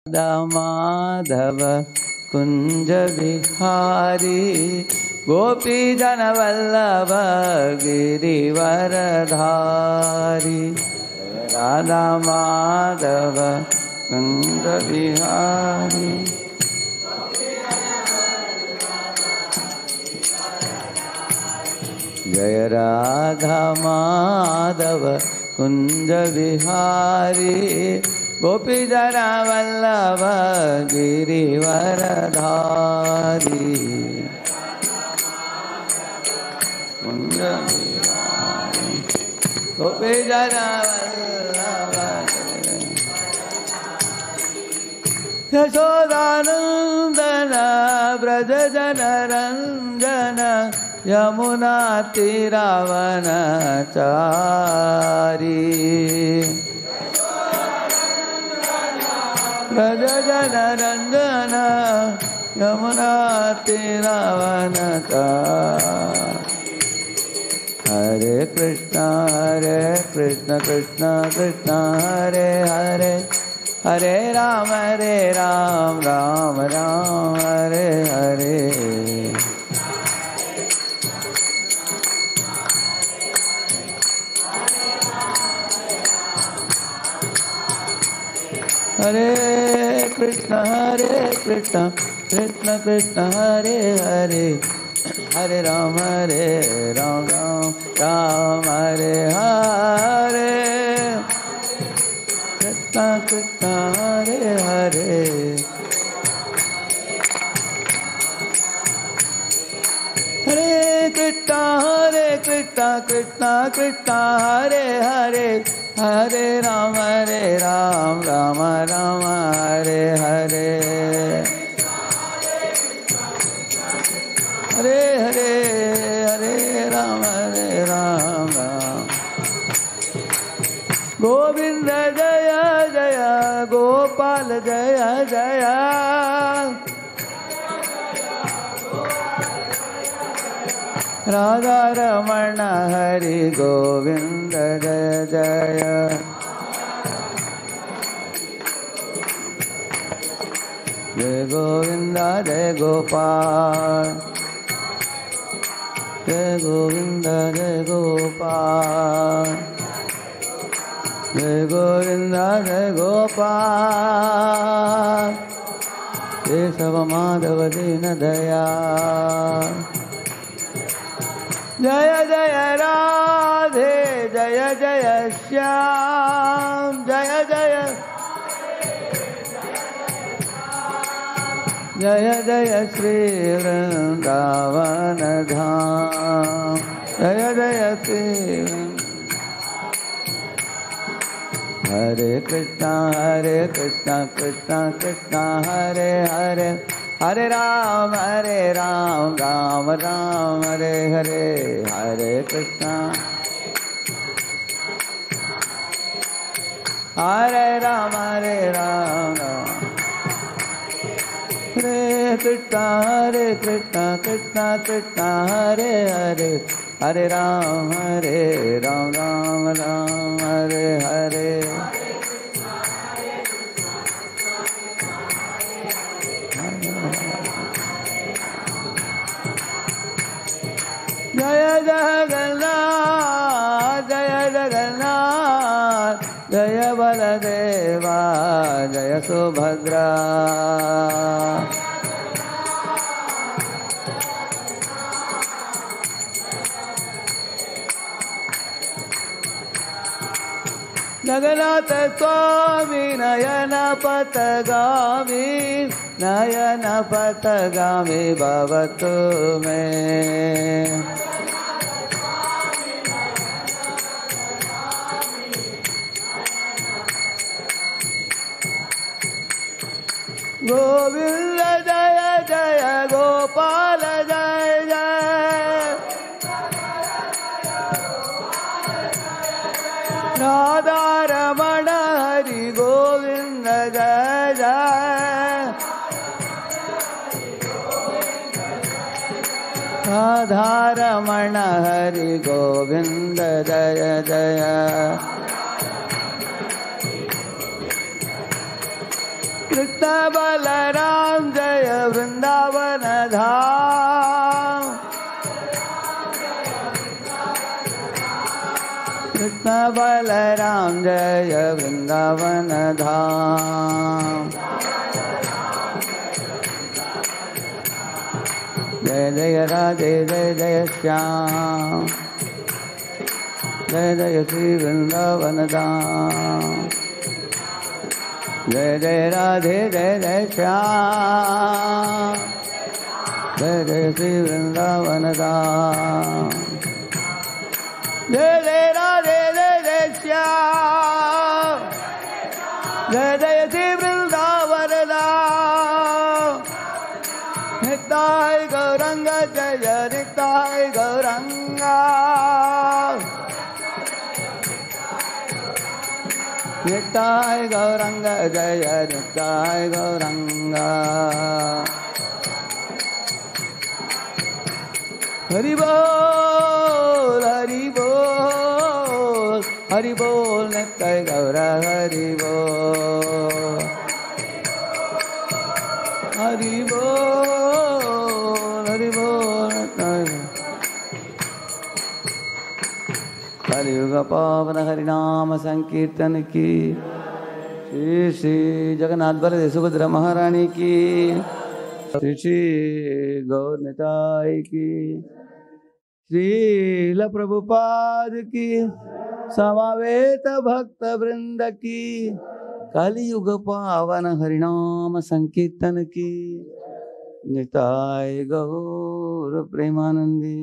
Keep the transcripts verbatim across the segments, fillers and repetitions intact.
माधव कुंज बिहारी गोपी जन वल्लभ गिरिवरधारी। राधा माधव कुंज बिहारी जय राधा माधव कुंज बिहारी गोपी जन वल्लभ गिरिवरधारी। कुंज बिहारी गोपी जन वल्लभ यशोदानंदन ब्रज जन रंजन यमुना तीरावनचारी। ब्रज जन रंजन यमुना तीरावनचारी। हरे कृष्णा हरे कृष्ण कृष्ण कृष्ण हरे हरे हरे राम हरे राम राम राम हरे हरे। हरे कृष्ण हरे कृष्ण कृष्ण कृष्ण हरे हरे हरे राम हरे राम राम राम हरे हरे। कृष्ण कृष्ण हरे हरे हरे कृष्ण हरे कृष्ण कृष्ण कृष्ण हरे हरे हरे राम हरे राम राम राम हरे हरे। हरे हरे हरे राम हरे राम राम। गोविंद जय जय गोपाल जय जय। राधा रमण हरि गोविंद जय जय। जय गोविंद जय गोपाल जय गोविंद जय गोपाल जय गोविंद जय गोपाल। केशव माधव दीन दयाल। जय जय राधे जय जय श्याम जय जय जय जय श्री वृंदावन धाम जय जय श्री। हरे कृष्णा हरे कृष्णा कृष्णा कृष्णा हरे हरे हरे राम हरे राम राम राम हरे हरे। हरे कृष्णा हरे राम हरे राम राम हरे कृष्णा हरे कृष्णा कृष्णा कृष्णा हरे हरे हरे राम हरे राम राम राम हरे हरे। जय जगन्नाथ जय जगन्नाथ जय बलदेवा जय सुभद्रा। जगन्नाथ स्वामी नयन पथगामी नयन पथगामी भवतु मे। गोविंद जय जय गोपाल जय जय। राधा रमण हरि गोविंद जय जय। राधा रमण हरि गोविंद जय जय। कृष्ण बलराम जय वृंदावन धाम। कृष्ण बलराम जय वृंदावन धाम। जय जय राधे जय जय श्याम। जय जय श्री वृंदावन धाम। जय जय राधे जय जय श्याम। जय जय श्री वृंदावन धाम। जय जय राधे जय जय श्याम। जय जय श्री वृंदावन धाम। निताय गौरंग जय निताय गौरंगा। निताय गौरंग जय निताय गौरंगा। हरि बोल हरि बोल हरि बोल निताय गौर हरि बोल हरि बोल हरि बोल निताय। कलियुग पावन हरिनाम संकीर्तन की। श्री श्री जगन्नाथ बलदेव सुभद्रा महारानी की। श्री श्री गौर निताय की। श्रील प्रभुपाद की। समावेत भक्त वृंद की। कलियुग पावन हरिनाम संकीर्तन की। निताय गौर प्रेमानंदी।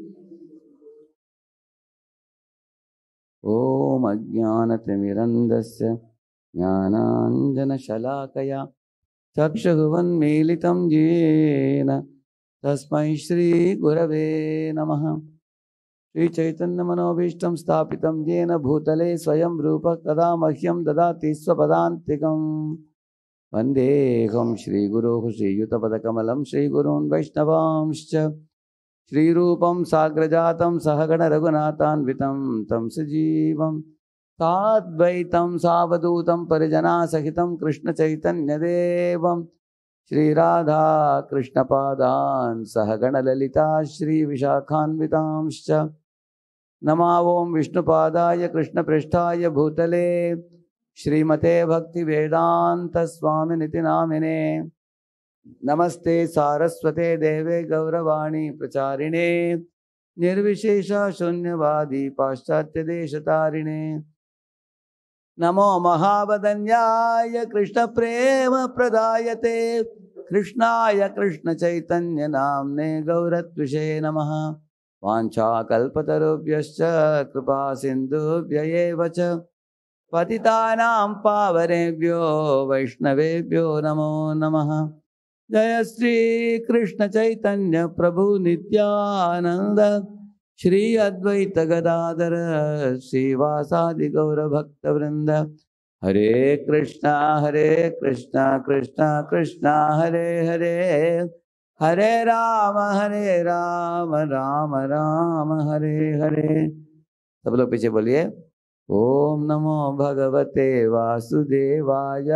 ओम अज्ञानतिमिरन्धस्य ज्ञानाञ्जनशलाकया चक्षुरुन्मीलितं येन तस्मै श्रीगुरवे नमः। श्रीचैतन्यमनोभीष्टं स्थापितं येन भूतले स्वयं रूपः कदा मह्यं ददाति स्वपदान्तिकं। वन्देऽहं श्रीगुरोः श्रीयुतपदकमलं श्रीगुरून् वैष्णवांश्च। श्रीरूपं साग्रजातं सहगण रघुनाथान्वितं तं सजीवं साद्वैतं सावधूतं परिजनासहितं कृष्णचैतन्यदेवं श्रीराधा कृष्णपादान् सहगण ललिता श्रीविशाखान्वितांश्च। नमो ॐ विष्णुपादाय कृष्णपृष्ठाय भूतले श्रीमते भक्तिवेदान्तस्वामिनिति नामिने। नमस्ते सारस्वते देवे गौरवाणी प्रचारिणे निर्विशेष शून्यवादी पाश्चात्य देशतारिणे। नमो महावदन्याय कृष्ण प्रेम प्रदायते कृष्णाय कृष्ण चैतन्य नाम्ने गौरत्विषे नमः। वाञ्छाकल्पतरुभ्यश्च कृपा सिन्धुभ्य एव च पतितानां पावनेभ्यो वैष्णवेभ्यो नमो नमः। जय श्री कृष्ण चैतन्य प्रभु नित्यानंद श्री अद्वैत गदाधर श्रीवासादि गौर भक्त वृंद। हरे कृष्णा हरे कृष्णा कृष्णा कृष्णा हरे हरे हरे राम हरे राम राम राम हरे हरे। सब लोग पीछे बोलिए ओम नमो भगवते वासुदेवाय।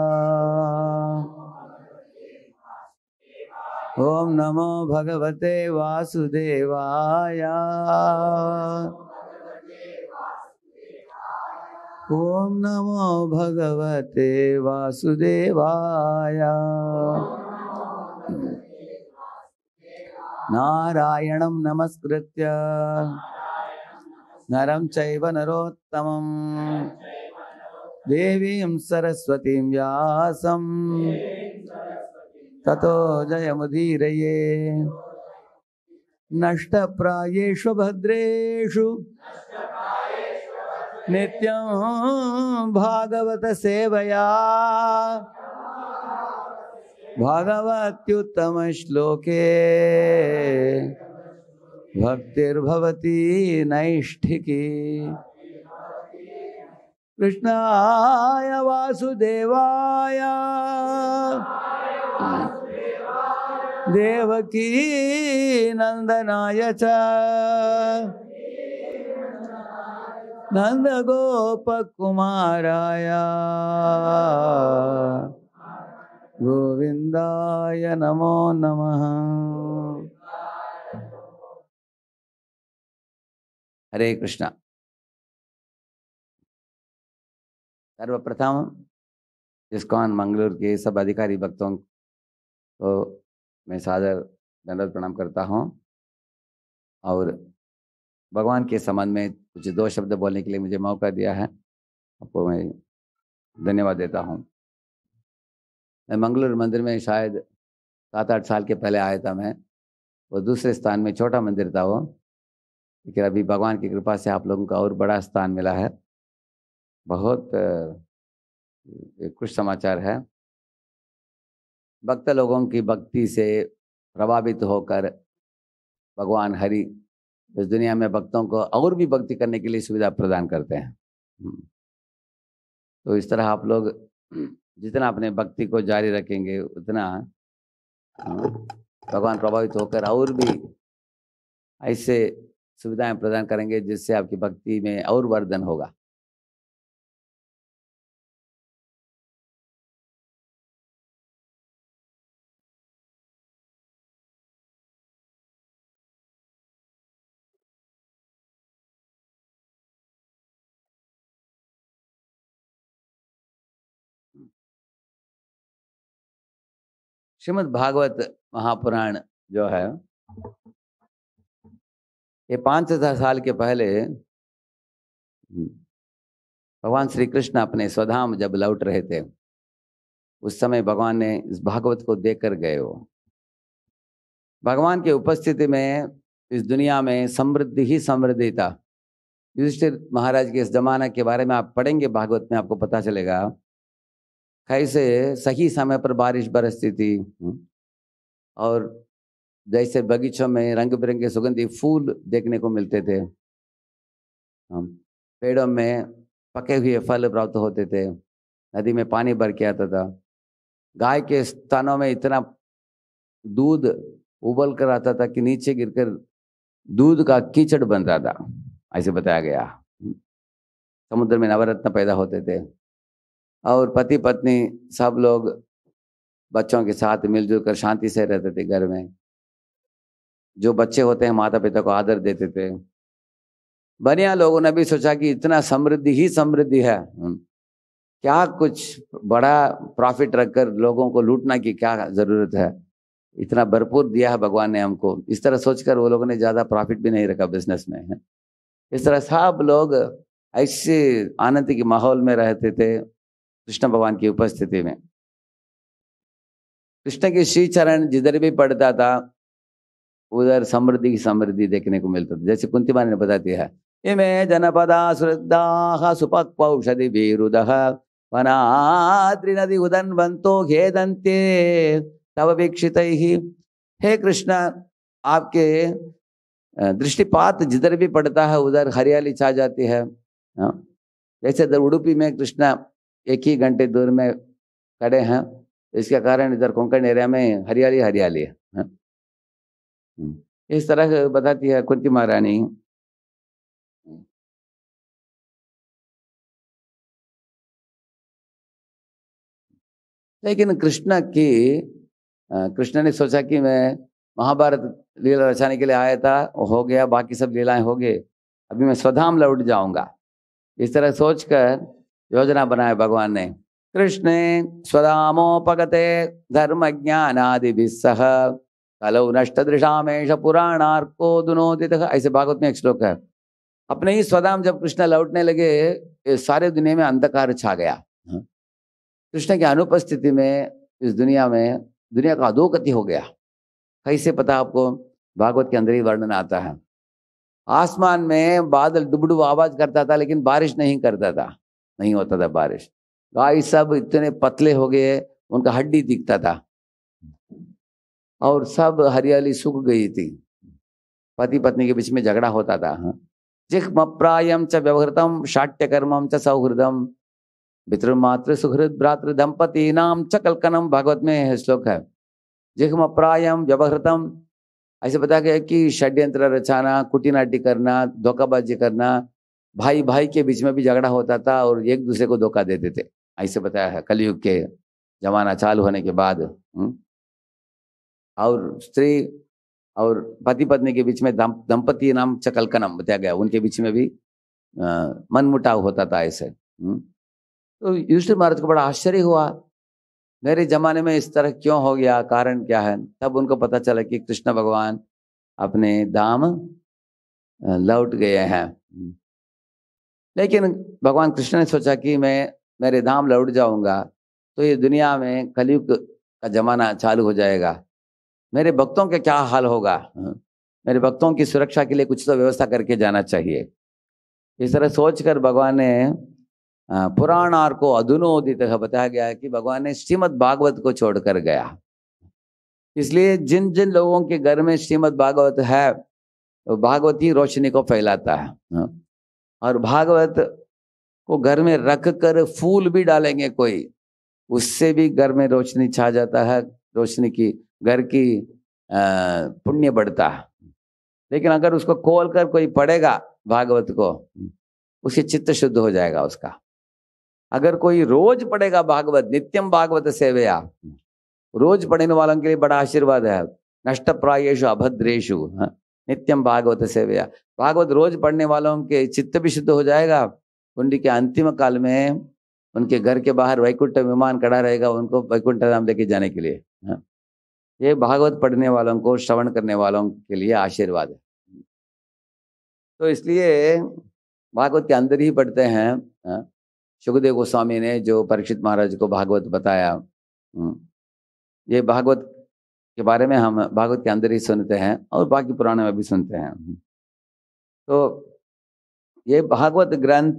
ओम नमो भगवते वासुदेवाय। ओम नमो भगवते वासुदेवाय। नारायणं नमस्कृत्य नरं चैव नरोत्तमं देवीं सरस्वतीं व्यासं ततो जयमुदीरये। नष्टप्रायेषु भद्रेषु नित्यं भागवत सेवया भागवत्युत्तम श्लोके भक्तिर्भवति नैष्ठिकी। कृष्णाय वासुदेवाय देवकी नंदनाय च नंदगोपकुमाराय गोविंदाय नमो नमः। हरे कृष्णा। सर्वप्रथम इस्कॉन मंगलूर के सब अधिकारी भक्तों को मैं सादर दंडवत प्रणाम करता हूँ और भगवान के संबंध में कुछ दो शब्द बोलने के लिए मुझे मौका दिया है, आपको मैं धन्यवाद देता हूँ। मैं मंगलूर मंदिर में शायद सात आठ साल के पहले आया था। मैं वो दूसरे स्थान में छोटा मंदिर था वो, लेकिन अभी भगवान की कृपा से आप लोगों को और बड़ा स्थान मिला है। बहुत खुश समाचार है। भक्त लोगों की भक्ति से प्रभावित होकर भगवान हरि इस दुनिया में भक्तों को और भी भक्ति करने के लिए सुविधा प्रदान करते हैं। तो इस तरह आप लोग जितना अपने भक्ति को जारी रखेंगे उतना भगवान प्रभावित होकर और भी ऐसे सुविधाएं प्रदान करेंगे जिससे आपकी भक्ति में और वर्धन होगा। श्रीमद् भागवत महापुराण जो है ये पाँच हजार साल के पहले भगवान श्री कृष्ण अपने स्वधाम जब लौट रहे थे उस समय भगवान ने इस भागवत को देखकर गए। हो भगवान के उपस्थिति में इस दुनिया में समृद्धि ही समृद्धि था। युधिष्ठिर महाराज के इस जमाना के बारे में आप पढ़ेंगे भागवत में, आपको पता चलेगा कैसे सही समय पर बारिश बरसती थी और जैसे बगीचों में रंग बिरंगे सुगंधी फूल देखने को मिलते थे, पेड़ों में पके हुए फल प्राप्त होते थे, नदी में पानी भर के आता था, गाय के स्तनों में इतना दूध उबल कर आता था कि नीचे गिरकर दूध का कीचड़ बनता था, ऐसे बताया गया। समुद्र में नवरत्न पैदा होते थे और पति पत्नी सब लोग बच्चों के साथ मिलजुल कर शांति से रहते थे। घर में जो बच्चे होते हैं माता पिता को आदर देते थे। बनिया लोगों ने भी सोचा कि इतना समृद्धि ही समृद्धि है, क्या कुछ बड़ा प्रॉफिट रखकर लोगों को लूटना की क्या जरूरत है, इतना भरपूर दिया है भगवान ने हमको। इस तरह सोचकर वो लोगों ने ज्यादा प्रॉफिट भी नहीं रखा बिजनेस में। इस तरह सब लोग ऐसे आनंद के माहौल में रहते थे कृष्ण भगवान की उपस्थिति में। कृष्ण के श्री चरण जिधर भी पड़ता था उधर समृद्धि की समृद्धि देखने को मिलता था। जैसे कुंती माँ ने बताती है, इमे जनपदा श्रद्धा सुपक्वौषधि विरुदः वनाद्रि नदी उदन्वन्तो खेदन्ते तव वीक्षितैः। हे कृष्ण, आपके दृष्टिपात जिधर भी पड़ता है उधर हरियाली छा जाती है। जैसे इधर उडुपी में कृष्ण एक ही घंटे दूर में खड़े हैं, इसके कारण इधर कोंकण एरिया में हरियाली हरियाली है। इस तरह बताती है कुंती महारानी। लेकिन कृष्ण की कृष्ण ने सोचा कि मैं महाभारत लीला रचाने के लिए आया था, हो गया, बाकी सब लीलाएं हो गए, अभी मैं स्वधाम लौट जाऊंगा। इस तरह सोचकर योजना बनाया भगवान ने। कृष्णे स्वधामोपगते धर्म ज्ञानादि सह कलौ नष्ट दृशामेश पुराणार्को दुनोदितः। ऐसे भागवत में एक श्लोक है। अपने ही स्वधाम जब कृष्ण लौटने लगे सारे दुनिया में अंधकार छा गया। कृष्ण की अनुपस्थिति में इस दुनिया में दुनिया का अधोगति हो गया। कैसे पता आपको? भागवत के अंदर ही वर्णन आता है। आसमान में बादल डुबडुब आवाज करता था लेकिन बारिश नहीं करता था, नहीं होता था बारिश। गाय सब इतने पतले हो गए उनका हड्डी दिखता था और सब हरियाली सूख गई थी। पति पत्नी के बीच में झगड़ा होता था। जिह्म प्रायम च व्यवहृतम शाट्य कर्मम च सौहृदम पितृमातृ सुहृद भ्रातृ दंपति नाम च कलकनम। भागवत में श्लोक है। जिह्म प्रायम व्यवहृतम, ऐसे बताया गया कि षड्यंत्र रचाना, कुटिनाटी करना, धोखाबाजी करना, भाई भाई के बीच में भी झगड़ा होता था और एक दूसरे को धोखा देते थे, ऐसे बताया है। कलयुग के जमाना चालू होने के बाद और स्त्री और पति पत्नी के बीच में दम, दंपति नाम चकलकनम बताया गया, उनके बीच में भी मनमुटाव होता था ऐसे। तो युधिष्ठिर महाराज को बड़ा आश्चर्य हुआ, मेरे जमाने में इस तरह क्यों हो गया, कारण क्या है। तब उनको पता चला कि कृष्ण भगवान अपने धाम लौट गए हैं। लेकिन भगवान कृष्ण ने सोचा कि मैं मेरे धाम लौट जाऊंगा तो ये दुनिया में कलयुग का जमाना चालू हो जाएगा, मेरे भक्तों का क्या हाल होगा, मेरे भक्तों की सुरक्षा के लिए कुछ तो व्यवस्था करके जाना चाहिए। इस तरह सोचकर भगवान ने पुराणार को अधुनोदित बताया गया है कि भगवान ने श्रीमद् भागवत को छोड़कर गया। इसलिए जिन जिन लोगों के घर में श्रीमद् भागवत है तो भागवत ही रोशनी को फैलाता है। और भागवत को घर में रख कर फूल भी डालेंगे कोई, उससे भी घर में रोशनी छा जाता है, रोशनी की घर की पुण्य बढ़ता है। लेकिन अगर उसको खोल कर कोई पढ़ेगा भागवत को, उसके चित्त शुद्ध हो जाएगा उसका। अगर कोई रोज पढ़ेगा भागवत, नित्यम भागवत सेवया, रोज पढ़ने वालों के लिए बड़ा आशीर्वाद है। नष्ट प्रायेषु अभद्रेषु नित्यम भागवत सेवया, भागवत रोज पढ़ने वालों के चित्त भी शुद्ध हो जाएगा। कुंडी के अंतिम काल में उनके घर के बाहर वैकुंठ विमान खड़ा रहेगा उनको वैकुंठ धाम लेके जाने के लिए। ये भागवत पढ़ने वालों को, श्रवण करने वालों के लिए आशीर्वाद है। तो इसलिए भागवत के अंदर ही पढ़ते हैं। सुखदेव गोस्वामी ने जो परीक्षित महाराज को भागवत बताया, ये भागवत के बारे में हम भागवत के अंदर ही सुनते हैं और बाकी पुराणों में भी सुनते हैं। तो ये भागवत ग्रंथ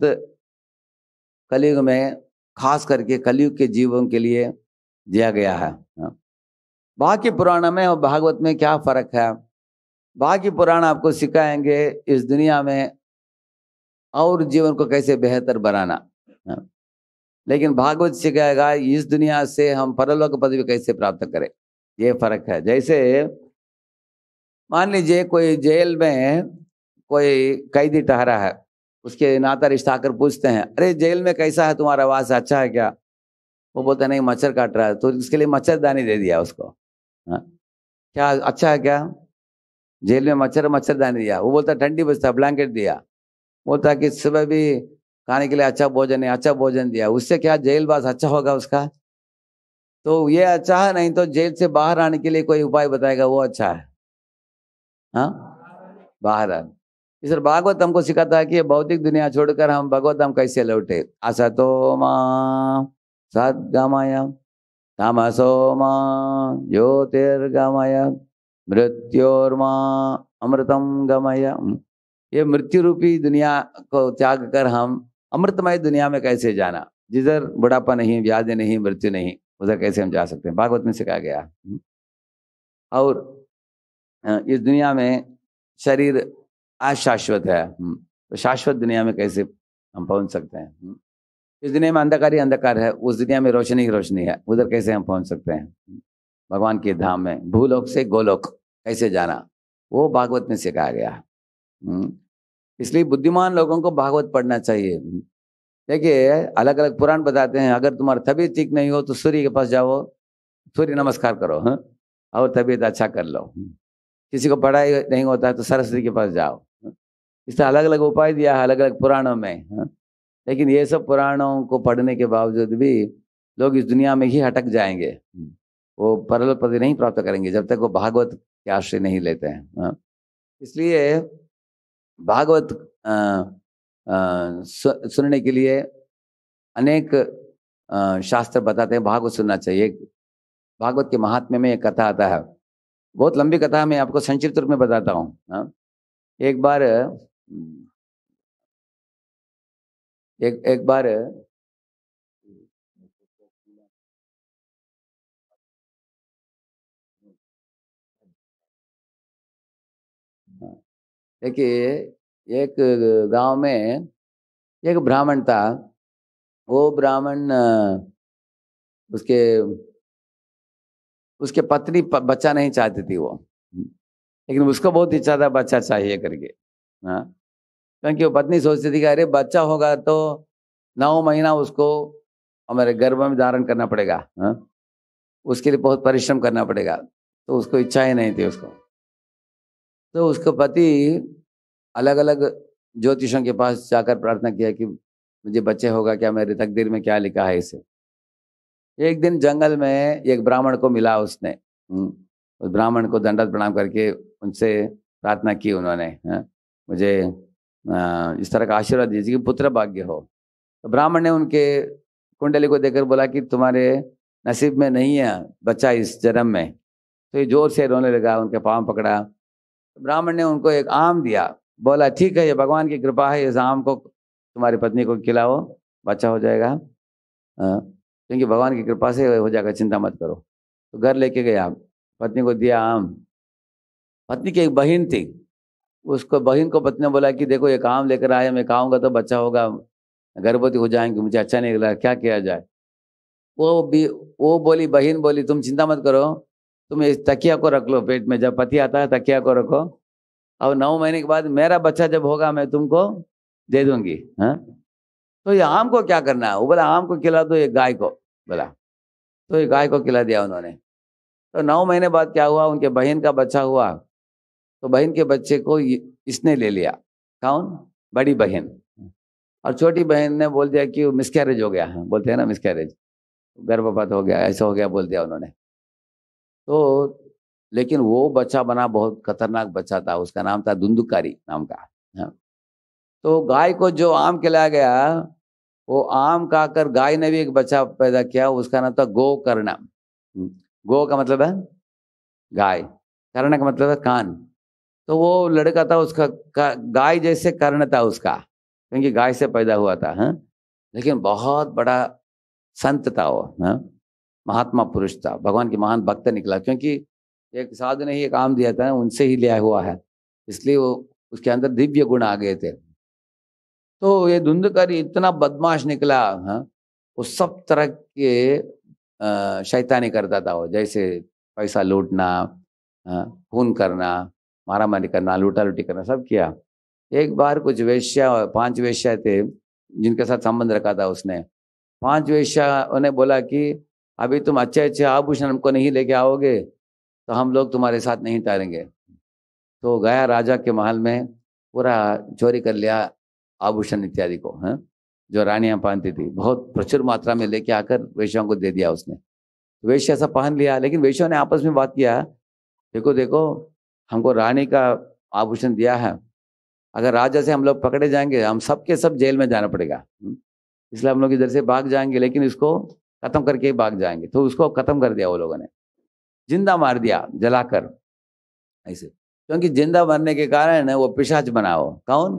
कलयुग में खास करके कलयुग के जीवों के लिए दिया गया है। बाकी पुराण में और भागवत में क्या फर्क है? बाकी पुराण आपको सिखाएंगे इस दुनिया में और जीवन को कैसे बेहतर बनाना, लेकिन भागवत सिखाएगा इस दुनिया से हम परलोक पदवी कैसे प्राप्त करें। ये फर्क है। जैसे मान लीजिए कोई जेल में कोई कैदी ठहरा है, उसके नाता रिश्ता आकर पूछते हैं, अरे जेल में कैसा है तुम्हारा वास, अच्छा है क्या? वो बोलता नहीं मच्छर काट रहा है, तो इसके लिए मच्छरदानी दे दिया उसको। हाँ, क्या अच्छा है क्या? जेल में मच्छर मच्छरदानी दिया। वो बोलता ठंडी बजता, ब्लैंकेट दिया। बोलता कि सुबह भी खाने के लिए अच्छा भोजन है, अच्छा भोजन दिया। उससे क्या जेलवास अच्छा होगा उसका? तो ये अच्छा है, नहीं तो जेल से बाहर आने के लिए कोई उपाय बताएगा, वो अच्छा है। हाँ, बाहर आने। इस भागवत हमको सिखाता है कि ये भौतिक दुनिया छोड़कर हम भगवत हम कैसे लौटे। असतो मां सद्गमय तमसो मां ज्योतिर्गमय मृत्योर्मां अमृतम गमय। ये मृत्यु रूपी दुनिया को त्याग कर हम अमृतमय दुनिया में कैसे जाना, जिधर बुढ़ापा नहीं, व्याधि नहीं, मृत्यु नहीं, उधर कैसे हम जा सकते हैं, भागवत में सिखाया गया। और इस दुनिया में शरीर अशाश्वत है, तो शाश्वत दुनिया में कैसे हम पहुंच सकते हैं। इस दुनिया में अंधकार ही अंधकार है, उस दुनिया में रोशनी ही रोशनी है, उधर कैसे हम पहुंच सकते हैं भगवान के धाम में। भूलोक से गोलोक कैसे जाना, वो भागवत में सिखाया गया। इसलिए बुद्धिमान लोगों को भागवत पढ़ना चाहिए। देखिए अलग अलग पुराण बताते हैं, अगर तुम्हारी तबीयत ठीक नहीं हो तो सूर्य के पास जाओ, सूर्य नमस्कार करो, हाँ, और तबीयत अच्छा कर लो। किसी को पढ़ाई नहीं होता है तो सरस्वती के पास जाओ। इससे अलग अलग उपाय दिया है अलग अलग पुराणों में, हाँ? लेकिन ये सब पुराणों को पढ़ने के बावजूद भी लोग इस दुनिया में ही हटक जाएंगे, वो परलोक पदवी नहीं प्राप्त करेंगे जब तक वो भागवत के आश्रय नहीं लेते हैं। हाँ? इसलिए भागवत आ, आ, सु, सुनने के लिए अनेक आ, शास्त्र बताते हैं भागवत सुनना चाहिए। भागवत के महात्म्य में एक कथा आता है, बहुत लंबी कथा, मैं आपको संक्षिप्त रूप में बताता हूँ। एक बार एक एक बार देखिए एक गांव में एक ब्राह्मण था। वो ब्राह्मण उसके उसके पत्नी बच्चा नहीं चाहती थी वो, लेकिन उसको बहुत इच्छा था बच्चा चाहिए करके। हाँ, क्योंकि वो पत्नी सोचती थी कि अरे बच्चा होगा तो नौ महीना उसको हमारे गर्भ में धारण करना पड़ेगा, हाँ? उसके लिए बहुत परिश्रम करना पड़ेगा। तो उसको इच्छा ही नहीं थी उसको। तो उसका पति अलग अलग ज्योतिषों के पास जाकर प्रार्थना किया कि मुझे बच्चे होगा क्या, मेरे तकदीर में क्या लिखा है इसे। एक दिन जंगल में एक ब्राह्मण को मिला उसने, हम्म, उस ब्राह्मण को दंडवत प्रणाम करके उनसे प्रार्थना की उन्होंने, हाँ, मुझे अ, इस तरह का आशीर्वाद दीजिए कि पुत्र भाग्य हो। तो ब्राह्मण ने उनके कुंडली को देखकर बोला कि तुम्हारे नसीब में नहीं है बच्चा इस जन्म में। तो ये जोर से रोने लगा, उनके पाँव पकड़ा। ब्राह्मण ने उनको एक आम दिया, बोला ठीक है ये भगवान की कृपा है, इस आम को तुम्हारी पत्नी को खिलाओ, बच्चा हो जाएगा, हाँ, क्योंकि भगवान की कृपा से हो जाएगा, चिंता मत करो। तो घर लेके गया, पत्नी को दिया आम। पत्नी की एक बहन थी, उसको बहन को पत्नी ने बोला कि देखो ये काम लेकर आया, मैं खाऊंगा तो बच्चा होगा, गर्भवती हो जाएंगे, मुझे अच्छा नहीं लगा, क्या किया जाए। वो भी वो बोली, बहन बोली तुम चिंता मत करो, तुम इस तकिया को रख लो पेट में, जब पति आता है तकिया को रखो, और नौ महीने के बाद मेरा बच्चा जब होगा मैं तुमको दे दूंगी। हाँ, तो ये आम को क्या करना है, वो बोला आम को खिला दो एक गाय को, बोला। तो ये गाय को खिला दिया उन्होंने। तो नौ महीने बाद क्या हुआ, उनके बहन का बच्चा हुआ। तो बहन के बच्चे को इसने ले लिया, कौन, बड़ी बहन। और छोटी बहन ने बोल दिया कि मिसकैरेज हो गया, बोलते हैं ना मिसकैरेज, गर्भपात हो गया, ऐसा हो गया बोल दिया उन्होंने। तो लेकिन वो बच्चा बना बहुत खतरनाक बच्चा था, उसका नाम था धुंधुकारी नाम का। हाँ। तो गाय को जो आम खिलाया गया, वो आम खाकर गाय ने भी एक बच्चा पैदा किया, उसका नाम था गोकर्ण। गो का मतलब है गाय, कर्ण का मतलब है कान। तो वो लड़का था, उसका गाय जैसे कर्ण था उसका, क्योंकि गाय से पैदा हुआ था। हाँ, लेकिन बहुत बड़ा संत था वो, हाँ, महात्मा पुरुष था, भगवान की महान भक्त निकला, क्योंकि एक साधु ने ही एक आम दिया था, उनसे ही लिया हुआ है, इसलिए वो उसके अंदर दिव्य गुण आ गए थे। तो ये धुंधकारी इतना बदमाश निकला, हाँ, वो सब तरह के शैतानी करता था वो, जैसे पैसा लूटना, खून करना, मारा मारी करना, लूटा लूटी करना, सब किया। एक बार कुछ वेश्या, पांच वेश्या थे जिनके साथ संबंध रखा था उसने, पांच वेश्या उन्हें बोला कि अभी तुम अच्छे अच्छे आभूषण हमको नहीं लेके आओगे तो हम लोग तुम्हारे साथ नहीं ठहरेंगे। तो गया राजा के महल में, पूरा चोरी कर लिया आभूषण इत्यादि को, हैं, जो रानियां पहनती थी, बहुत प्रचुर मात्रा में लेके आकर वेश्याओं को दे दिया उसने। वेश्या सब पहन लिया, लेकिन वेश्याओं ने आपस में बात किया, देखो देखो हमको रानी का आभूषण दिया है, अगर राजा से हम लोग पकड़े जाएंगे हम सबके सब जेल में जाना पड़ेगा, इसलिए हम लोग इधर से भाग जाएंगे, लेकिन इसको खत्म करके ही भाग जाएंगे। तो उसको खत्म कर दिया वो लोगों ने, जिंदा मार दिया जलाकर ऐसे, क्योंकि जिंदा मरने के कारण वो पिशाच बना, हो कौन,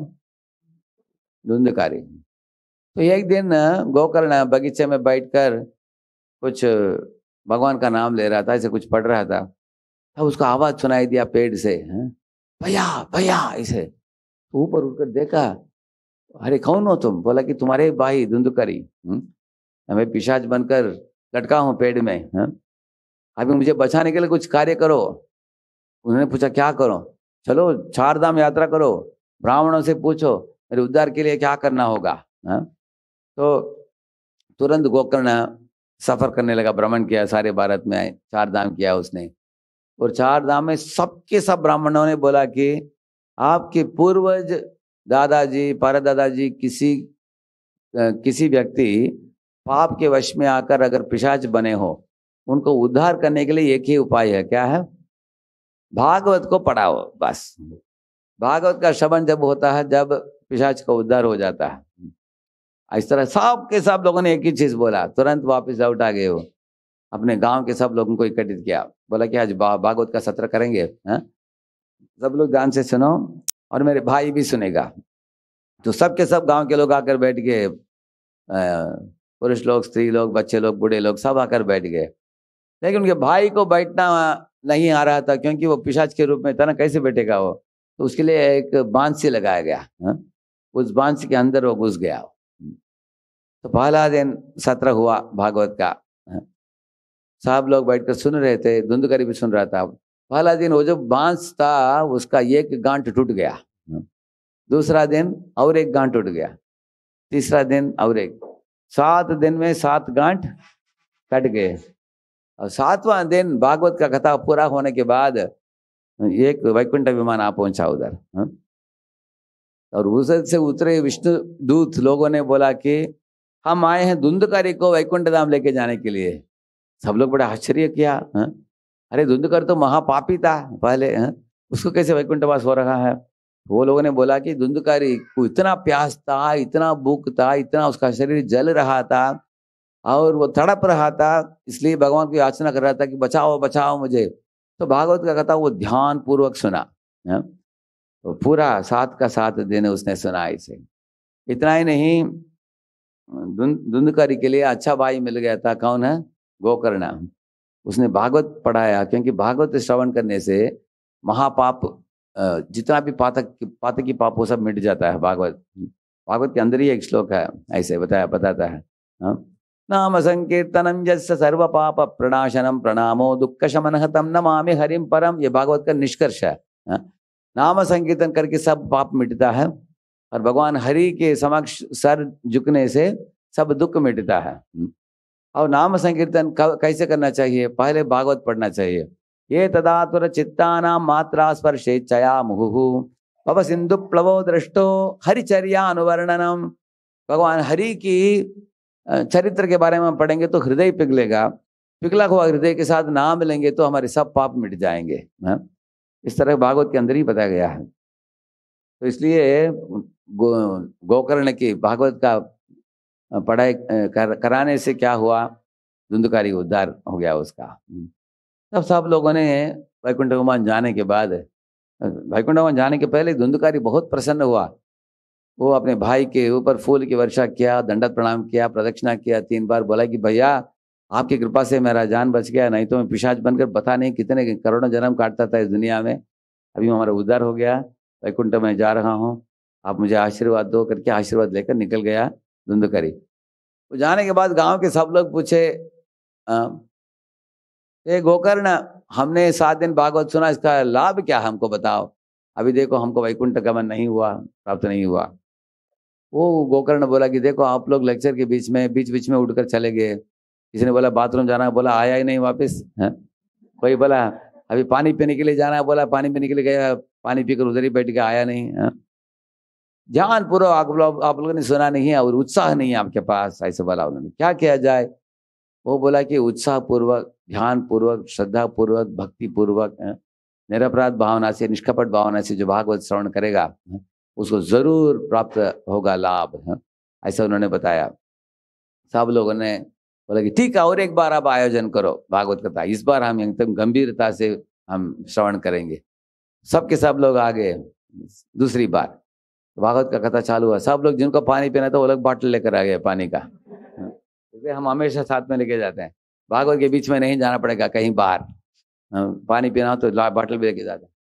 धुंधकारी। तो एक दिन गोकर्ण बगीचे में बैठकर कुछ भगवान का नाम ले रहा था, ऐसे कुछ पढ़ रहा था, तब उसको आवाज सुनाई दिया पेड़ से, भैया भैया ऐसे। ऊपर उठकर देखा, अरे कौन हो तुम, बोला कि तुम्हारे भाई धुंधकारी, मैं पिशाच बनकर लटका हूं पेड़ में, है? अभी मुझे बचाने के लिए कुछ कार्य करो। उन्होंने पूछा क्या करो, चलो चार धाम यात्रा करो, ब्राह्मणों से पूछो मेरे उद्धार के लिए क्या करना होगा। है? तो तुरंत गोकर्ण सफर करने लगा, भ्रमण किया, सारे भारत में आए, चार धाम किया उसने। और चार धाम में सबके सब ब्राह्मणों ने बोला कि आपके पूर्वज दादाजी परदादाजी किसी किसी व्यक्ति पाप के वश में आकर अगर पिशाच बने हो, उनको उद्धार करने के लिए एक ही उपाय है, क्या है, भागवत को पढ़ाओ बस। भागवत का श्रवण जब होता है जब पिशाच का उद्धार हो जाता है। इस तरह सब के सब लोगों ने एक ही चीज बोला, तुरंत वापस लौट आ गए, वो अपने गांव के सब लोगों को इकट्ठित किया, बोला कि आज भागवत का सत्र करेंगे, है? सब लोग ध्यान से सुनो और मेरे भाई भी सुनेगा। तो सब के सब गांव के लोग आकर बैठ गए, पुरुष लोग, स्त्री लोग, बच्चे लोग, बूढ़े लोग, सब आकर बैठ गए। लेकिन उनके भाई को बैठना नहीं आ रहा था, क्योंकि वो पिशाच के रूप में था ना, कैसे बैठेगा वो। तो उसके लिए एक बांसी लगाया गया, है? उस बांसी के अंदर वो घुस गया। तो पहला दिन सत्र हुआ भागवत का, सब लोग बैठकर सुन रहे थे, धुंधकारी भी सुन रहा था। पहला दिन वो जो बांस था उसका एक गांठ टूट गया, दूसरा दिन और एक गांठ टूट गया, तीसरा दिन और एक, सात दिन में सात गांठ कट गए। और सातवां दिन भागवत का कथा पूरा होने के बाद एक वैकुंठ विमान आ पहुंचा उधर। हाँ? और उधर से उतरे विष्णु दूत लोगों ने बोला कि हम आए हैं धुंधकारी को वैकुंठ धाम लेके जाने के लिए। सब लोग बड़ा आश्चर्य किया। हाँ? अरे धुंधकर तो महापापी था पहले, हाँ? उसको कैसे वैकुंठवास हो रहा है? वो लोगों ने बोला कि धुंधकारी को इतना प्यास था, इतना भूख था, इतना उसका शरीर जल रहा था और वो तड़प रहा था, इसलिए भगवान की याचना कर रहा था कि बचाओ बचाओ मुझे। तो भागवत का कथा वो ध्यान पूर्वक सुना। हाँ? तो पूरा सात का सात दिन उसने सुना इसे। इतना ही नहीं, धुंधकारी के लिए अच्छा भाई मिल गया था। कौन है? गोकर्ण। उसने भागवत पढ़ाया, क्योंकि भागवत श्रवण करने से महापाप, जितना भी पातक पातकी पाप वो सब मिट जाता है। भागवत भागवत के अंदर ही एक श्लोक है, ऐसे बताया बताता है। हाँ? नाम संकीर्तनम यस्य सर्व पाप प्रणाशनम प्रणामो दुख शमनः तम नमामि हरिम परम। ये भागवत का निष्कर्ष है। हाँ? नाम संकीर्तन करके सब पाप मिटता है और भगवान हरि के समक्ष सर झुकने से सब दुख मिटता है। और नाम संकीर्तन कैसे करना चाहिए? पहले भागवत पढ़ना चाहिए। ये तदातुर चित्तानाम मात्रा स्पर्शे चया मुहुहु भव सिंधु प्लवो दृष्टो हरिचर्या अनुवर्णनम। भगवान हरि की चरित्र के बारे में पढ़ेंगे तो हृदय पिघलेगा। पिघला हुआ हृदय के साथ नाम लेंगे तो हमारे सब पाप मिट जाएंगे। है? इस तरह भागवत के अंदर ही बताया गया है। तो इसलिए गो, गोकर्ण की भागवत का पढ़ाई कर, कराने से क्या हुआ? धुंधकारी उद्धार हो गया उसका। तब सब लोगों ने वैकुंठ विमान जाने के बाद, वैकुंठ विमान जाने के पहले धुंधकारी बहुत प्रसन्न हुआ। वो अपने भाई के ऊपर फूल की वर्षा किया, दंडवत प्रणाम किया, प्रदक्षिणा किया तीन बार। बोला कि भैया आपकी कृपा से मेरा जान बच गया, नहीं तो मैं पिशाच बनकर पता नहीं कितने करोड़ों जन्म काटता था इस दुनिया में। अभी हमारा उद्धार हो गया, वैकुंठ में जा रहा हूँ, आप मुझे आशीर्वाद दो करके आशीर्वाद लेकर निकल गया धुंधकारी। तो जाने के बाद गांव के सब लोग पूछे, ये गोकर्ण हमने सात दिन भागवत सुना, इसका लाभ क्या है हमको बताओ। अभी देखो हमको वैकुंठ गमन नहीं हुआ, प्राप्त नहीं हुआ। वो गोकर्ण बोला कि देखो आप लोग लेक्चर के बीच में बीच बीच में उठकर चले गए। किसी ने बोला बाथरूम जाना है, बोला आया ही नहीं वापस है। कोई बोला अभी पानी पीने के लिए जाना है, बोला पानी पीने के लिए गया, पानी पीकर उधर ही बैठ के आया नहीं है। ध्यान पूर्वक आप लोग आप लोगों ने सुना नहीं है और उत्साह नहीं है आपके पास, ऐसे बोला उन्होंने। क्या किया जाए? वो बोला कि उत्साह पूर्वक, ध्यान पूर्वक, श्रद्धा पूर्वक, भक्ति पूर्वक, निरपराध भावना से, निष्कपट भावना से जो भागवत श्रवण करेगा उसको जरूर प्राप्त होगा लाभ। ऐसा उन्होंने बताया। सब लोगों ने बोला कि ठीक है, और एक बार आप आयोजन करो भागवत कथा, इस बार हम एकदम गंभीरता से हम श्रवण करेंगे। सबके सब लोग आ गए। दूसरी बार भागवत का कथा चालू हुआ। सब लोग जिनको पानी पीना था वो लोग बाटल लेकर आ गए पानी का। हम हमेशा साथ में लेके जाते हैं, भागवत के बीच में नहीं जाना पड़ेगा कहीं बाहर। पानी पीना हो तो बाटल भी लेके जाते हैं।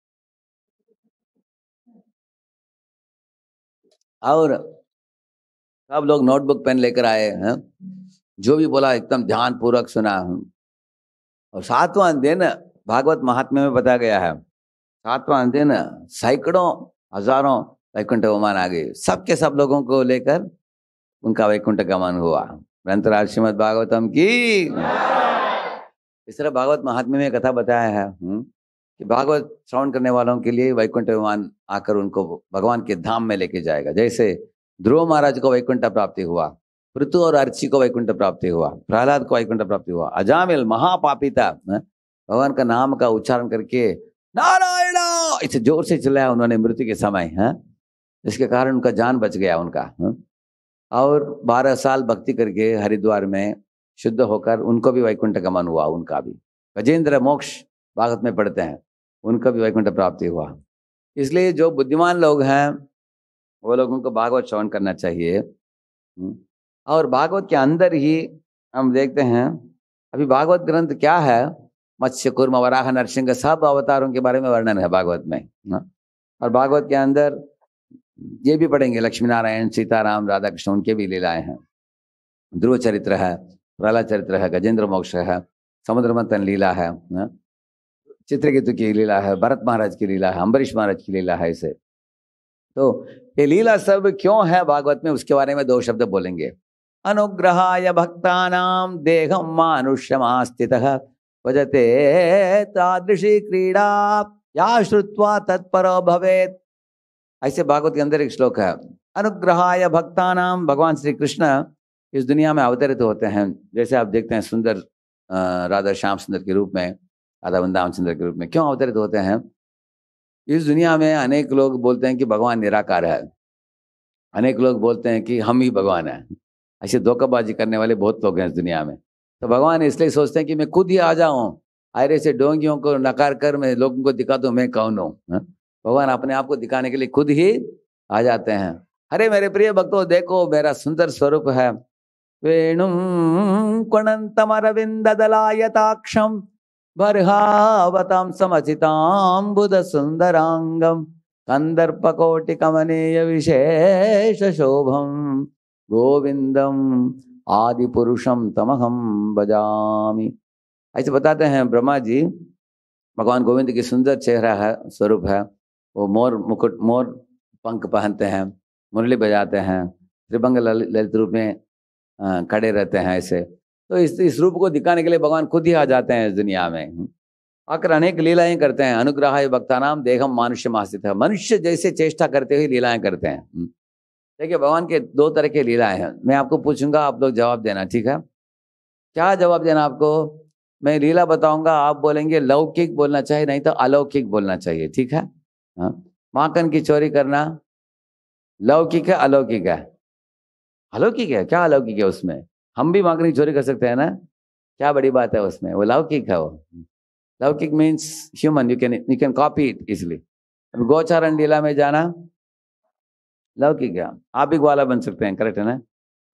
और सब लोग नोटबुक पेन लेकर आए हैं, जो भी बोला एकदम ध्यान पूर्वक सुना। और सातवां दिन भागवत महात्म्य में बताया गया है, सातवां दिन सैकड़ों हजारों वैकुंठ विमान आ गए। सबके सब लोगों को लेकर उनका वैकुंठ गमन हुआ। ग्रंथराज श्रीमद् भागवतम की। इस तरह भागवत महात्म्य में कथा बताया है कि भागवत श्रवण करने वालों के लिए वैकुंठ विमान आकर उनको भगवान के धाम में लेके जाएगा। जैसे ध्रुव महाराज को वैकुंठ प्राप्ति हुआ, पृथु और अर्ची को वैकुंठ प्राप्ति हुआ, प्रहलाद को वैकुंठ प्राप्ति हुआ, अजामिल महापापिता भगवान का नाम का उच्चारण करके नारायण इसे जोर से चिल्लाया उन्होंने मृत्यु के समय है, जिसके कारण उनका जान बच गया उनका। है? और बारह साल भक्ति करके हरिद्वार में शुद्ध होकर उनको भी वैकुंठ गमन हुआ। उनका भी गजेंद्र मोक्ष भागवत में पढ़ते हैं, उनका भी वैकुंठ प्राप्ति हुआ। इसलिए जो बुद्धिमान लोग हैं वो लोगों को भागवत श्रवण करना चाहिए। और भागवत के अंदर ही हम देखते हैं, अभी भागवत ग्रंथ क्या है, मत्स्य कूर्म वराह नरसिंह सब अवतारों के बारे में वर्णन है भागवत में। और भागवत के अंदर ये भी पढ़ेंगे लक्ष्मी नारायण, सीताराम, राधा कृष्ण, उनके भी लीलाएं हैं। ध्रुव चरित्र है, प्रहलाद चरित्र है, गजेंद्र मोक्ष है, समुद्र मंथन लीला है, चित्रकेतु की लीला है, भरत महाराज की लीला है, अम्बरीश महाराज की लीला है। इसे तो ये लीला सब क्यों है भागवत में, उसके बारे में दो शब्द बोलेंगे। अनुग्रहाय भक्तानां देहं मानुष्यमास्थितः भजते तादृशी क्रीड़ा या श्रुत्वा तत्परो भवेत्। ऐसे भागवत के अंदर एक श्लोक है, अनुग्रहाय भक्तानाम। भगवान श्री कृष्ण इस दुनिया में अवतरित होते हैं। जैसे आप देखते हैं सुंदर राधा श्याम सुंदर के रूप में, राधा वृंदावन सुंदर के रूप में क्यों अवतरित होते हैं? इस दुनिया में अनेक लोग बोलते हैं कि भगवान निराकार है, अनेक लोग बोलते हैं कि हम ही भगवान हैं। ऐसे धोखाबाजी करने वाले बहुत लोग हैं इस दुनिया में। तो भगवान इसलिए सोचते हैं कि मैं खुद ही आ जाऊं, आयरे से डोंगियों को नकार कर मैं लोगों को दिखा दूं मैं कौन हूं। भगवान अपने आप को दिखाने के लिए खुद ही आ जाते हैं। अरे मेरे प्रिय भक्तों, देखो मेरा सुंदर स्वरूप है। वेणुं कुणन्तमरविन्ददलायताक्षं बर्हावतां समचिताम्बुद सुन्दरांगम कंदर्पकोटिकमनीय विशेष शोभम गोविंदम आदि पुरुषम तमहम भजामि। ऐसे बताते हैं ब्रह्मा जी, भगवान गोविंद की सुंदर चेहरा है, स्वरूप है। वो मोर मुकुट, मोर पंख पहनते हैं, मुरली बजाते हैं, त्रिभंग ललित रूप में खड़े रहते हैं। ऐसे तो इस इस रूप को दिखाने के लिए भगवान खुद ही आ जाते हैं इस दुनिया में, आकर अनेक लीलाएं करते हैं। अनुग्रहाय भक्तानाम देहम मानुष्य मास्थित है, मनुष्य जैसे चेष्टा करते हुए लीलाएं करते हैं। देखिए भगवान के दो तरह के लीलाएं हैं। मैं आपको पूछूंगा, आप लोग जवाब देना, ठीक है? क्या जवाब देना आपको? मैं लीला बताऊंगा, आप बोलेंगे लौकिक बोलना चाहिए, नहीं तो अलौकिक बोलना चाहिए, ठीक है? हाँ, माखन की चोरी करना लौकिक है अलौकिक है? अलौकिक है। क्या अलौकिक है उसमें? हम भी माखन की चोरी कर सकते हैं ना, क्या बड़ी बात है उसमें? वो लौकिक है। वो लौकिक means human, you can you can copy it easily. अभी गोचारण लीला में जाना लौकिक है, आप भी ग्वाला बन सकते हैं, करेक्ट है ना?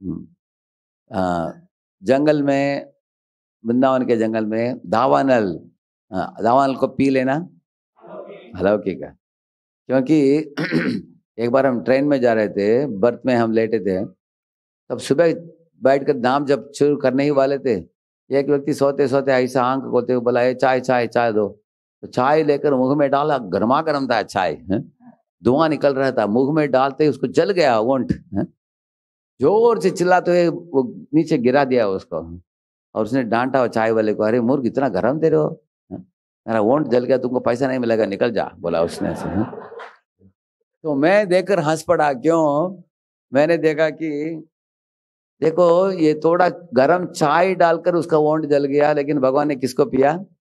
आ, जंगल में, वृंदावन के जंगल में दावानल, दावानल को पी लेना अलौकिक है। क्योंकि एक बार हम ट्रेन में जा रहे थे, बर्थ में हम लेटे थे, तब सुबह बैठकर नाम जब शुरू करने ही वाले थे, एक व्यक्ति सोते सोते ऐसा आंख खोलते हुए बोला, चाय चाय चाय दो। तो चाय लेकर मुंह में डाला, गर्मा गर्म था चाय, धुआं निकल रहा था, मुंह में डालते ही उसको जल गया वोंठ, जोर से चिल्लाते हुए वो नीचे गिरा दिया उसको। और उसने डांटा वो चाय वाले को, अरे मूर्ख इतना गर्म दे रहे हो, मेरा वोंठ जल गया, तुमको पैसा नहीं मिलेगा, निकल जा, बोला उसने ऐसे। तो मैं देखकर हंस पड़ा। क्यों? मैंने देखा कि देखो ये थोड़ा गरम चाय डालकर उसका वोंठ जल गया, लेकिन भगवान ने किसको पिया?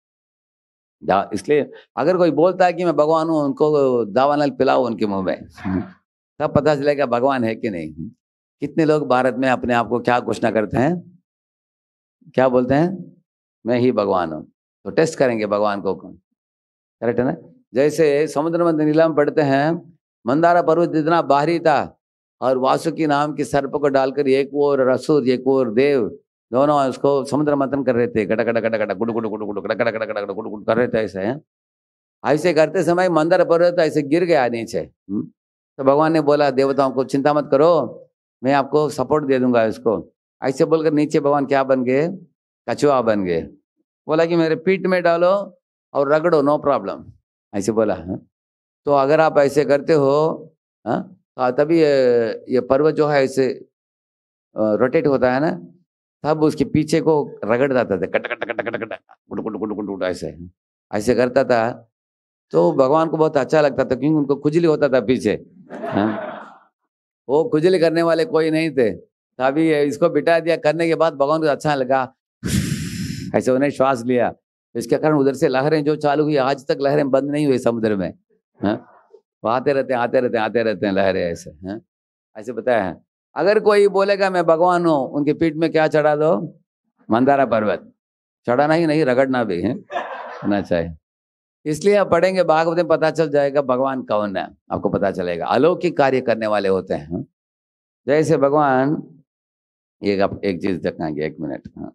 इसलिए अगर कोई बोलता है कि मैं भगवान हूं, उनको दावानल पिलाओ उनके मुंह में, तब पता चलेगा भगवान है कि नहीं। कितने लोग भारत में अपने आप को क्या घोषणा करते हैं, क्या बोलते हैं? मैं ही भगवान हूं। तो टेस्ट करेंगे भगवान को, करेक्ट है ना? जैसे समुद्र में नीलम पढ़ते हैं, मंदारा पर्वत इतना बाहरी था और वासुकी नाम के सर्प को डालकर एक और असुर एक और देव दोनों उसको समुद्र मंथन कर रहे थे, गटा गटा गटा गटा गुड़ गुड़ गुड़ गुड़ गटा गटा गटा गटा गुड़ गुड़ कर रहे थे। ऐसे हैं, ऐसे करते समय मंदार पर्वत ऐसे गिर गया नीचे। तो भगवान ने बोला देवताओं को, चिंता मत करो, मैं आपको सपोर्ट दे दूंगा इसको। ऐसे बोलकर नीचे भगवान क्या बन गए? कछुआ बन गए। बोला कि मेरे पीठ में डालो और रगड़ो, नो प्रॉब्लम, ऐसे बोला। तो अगर आप ऐसे करते हो, हाँ, तभी ये पर्वत जो है ऐसे रोटेट होता है ना, तब उसके पीछे को रगड़ जाता था, cut cut cut cut cut गुट गुट गुट गुट ऐसे ऐसे करता था। तो भगवान को बहुत अच्छा लगता था, क्योंकि उनको खुजली होता था पीछे। हाँ, वो खुजली करने वाले कोई नहीं थे, तभी इसको बिठा दिया। करने के बाद भगवान को अच्छा लगा, ऐसे उन्हें श्वास लिया, इसके कारण उधर से लहरें जो चालू हुई, आज तक लहरें बंद नहीं हुई समुद्र में। हाँ, वो आते रहते हैं आते रहते हैं आते रहते हैं लहरें ऐसे। हैं, ऐसे बताया है। अगर कोई बोलेगा मैं भगवान हूं, उनके पीठ में क्या चढ़ा दो? मंदारा पर्वत। चढ़ाना ही नहीं, रगड़ना भी है होना चाहिए। इसलिए आप पढ़ेंगे भागवत में, पता चल जाएगा भगवान कौन है, आपको पता चलेगा। अलौकिक कार्य करने वाले होते हैं। जैसे भगवान, एक आप एक चीज दिखाएंगे, एक मिनट। हाँ,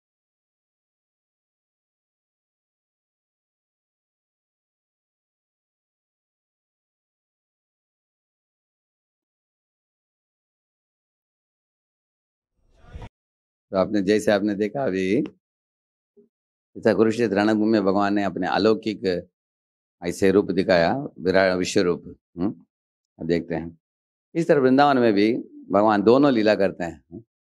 तो आपने जैसे आपने देखा अभी, जैसा कुरुक्षेत्र रणभूमि में भगवान ने अपने अलौकिक ऐसे रूप दिखाया, विराट विश्व रूप। अब देखते हैं इस तरह वृंदावन में भी भगवान दोनों लीला करते हैं।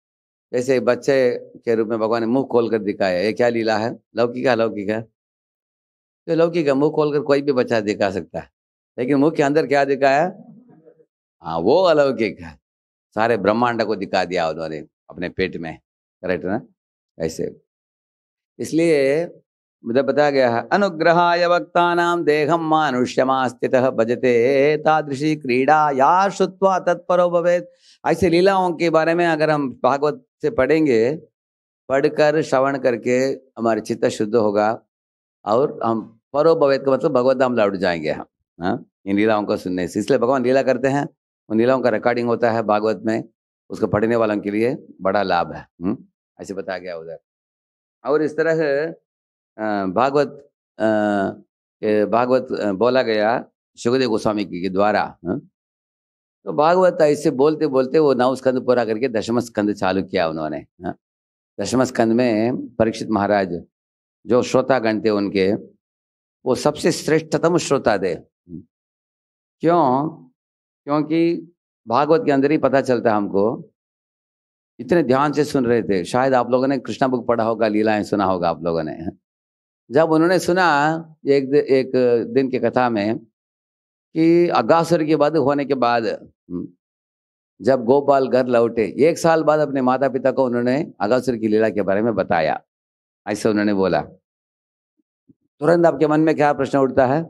जैसे बच्चे के रूप में भगवान ने मुंह खोल कर दिखाया, ये क्या लीला है? लौकिक है, लौकिक है, तो लौकिक है, मुंह खोल कर कोई भी बच्चा दिखा सकता है, लेकिन मुंह के अंदर क्या दिखाया? हाँ, वो अलौकिक है। सारे ब्रह्मांड को दिखा दिया उन्होंने अपने पेट में, करेक्ट ना? ऐसे इसलिए मुझे बताया गया है, अनुग्रहाय वक्तानां देहम मानुष्यमास्थितः भजते तादृशी क्रीडा या श्रुत्वा तत्परो भवेत्। ऐसे लीलाओं के बारे में अगर हम भागवत से पढ़ेंगे, पढ़कर श्रवण करके हमारे चित्त शुद्ध होगा और हम परो भवेत् का मतलब भगवत धाम लौट जाएंगे हम, हाँ, इन लीलाओं को सुनने से। इसलिए भगवान लीला करते हैं, उन लीलाओं का रिकॉर्डिंग होता है भागवत में, उसको पढ़ने वालों के लिए बड़ा लाभ है। हुँ? ऐसे बताया गया उधर। और इस तरह अ, भागवत अ, के भागवत अ, बोला गया सुखदेव गोस्वामी के द्वारा। हाँ? तो भागवत ऐसे बोलते बोलते वो नौ स्कंद पूरा करके दशम स्कंद चालू किया उन्होंने। हाँ? दशम स्कंद में परीक्षित महाराज जो श्रोतागण थे उनके, वो सबसे श्रेष्ठतम श्रोता थे। क्यों? क्योंकि भागवत के अंदर ही पता चलता है हमको, इतने ध्यान से सुन रहे थे। शायद आप लोगों ने कृष्णा बुक पढ़ा होगा, लीलाएं सुना होगा आप लोगों ने। जब उन्होंने सुना एक एक दिन की कथा में कि अगासुर की वध होने के बाद जब गोपाल घर लौटे, एक साल बाद अपने माता पिता को उन्होंने अगासुर की लीला के बारे में बताया। ऐसे उन्होंने बोला, तुरंत आपके मन में क्या प्रश्न उठता है?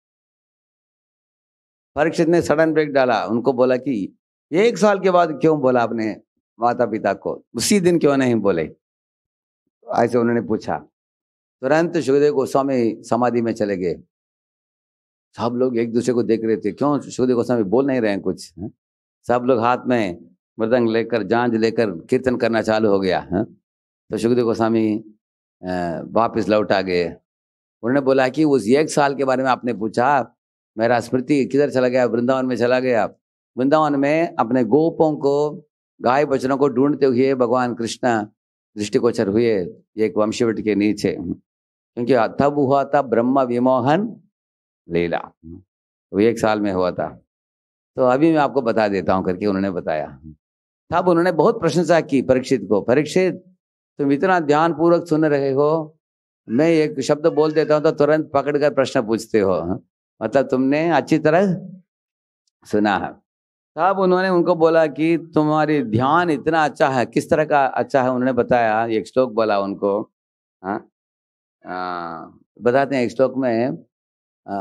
परीक्षित ने सडन ब्रेक डाला, उनको बोला कि एक साल के बाद क्यों बोला अपने माता पिता को, उसी दिन क्यों नहीं बोले? ऐसे उन्होंने पूछा। तुरंत सुखदेव गोस्वामी समाधि में चले गए। सब लोग एक दूसरे को देख रहे थे, क्यों सुखदेव गोस्वामी बोल नहीं रहे हैं कुछ? है? सब लोग हाथ में मृदंग लेकर, जांज लेकर कीर्तन करना चालू हो गया। है? तो सुखदेव गोस्वामी वापस लौट आ गए। उन्होंने बोला कि उस एक साल के बारे में आपने पूछा, मेरा स्मृति किधर चला गया? वृंदावन में चला गया। वृंदावन में अपने गोपों को, गाय बचनों को ढूंढते हुए भगवान कृष्ण दृष्टिगोचर हुए एक वंशीवट के नीचे, क्योंकि तब हुआ था ब्रह्म विमोहन लीला, वो एक साल में हुआ था। तो अभी मैं आपको बता देता हूँ करके उन्होंने बताया। तब उन्होंने बहुत प्रशंसा की परीक्षित को, परीक्षित तुम इतना ध्यान पूर्वक सुन रहे हो, मैं एक शब्द बोल देता हूँ तो तुरंत पकड़कर प्रश्न पूछते हो, मतलब तुमने अच्छी तरह सुना है। तब उन्होंने उनको बोला कि तुम्हारी ध्यान इतना अच्छा है। किस तरह का अच्छा है उन्होंने बताया, एक श्लोक बोला उनको। हाँ, बताते हैं एक श्लोक में, आ,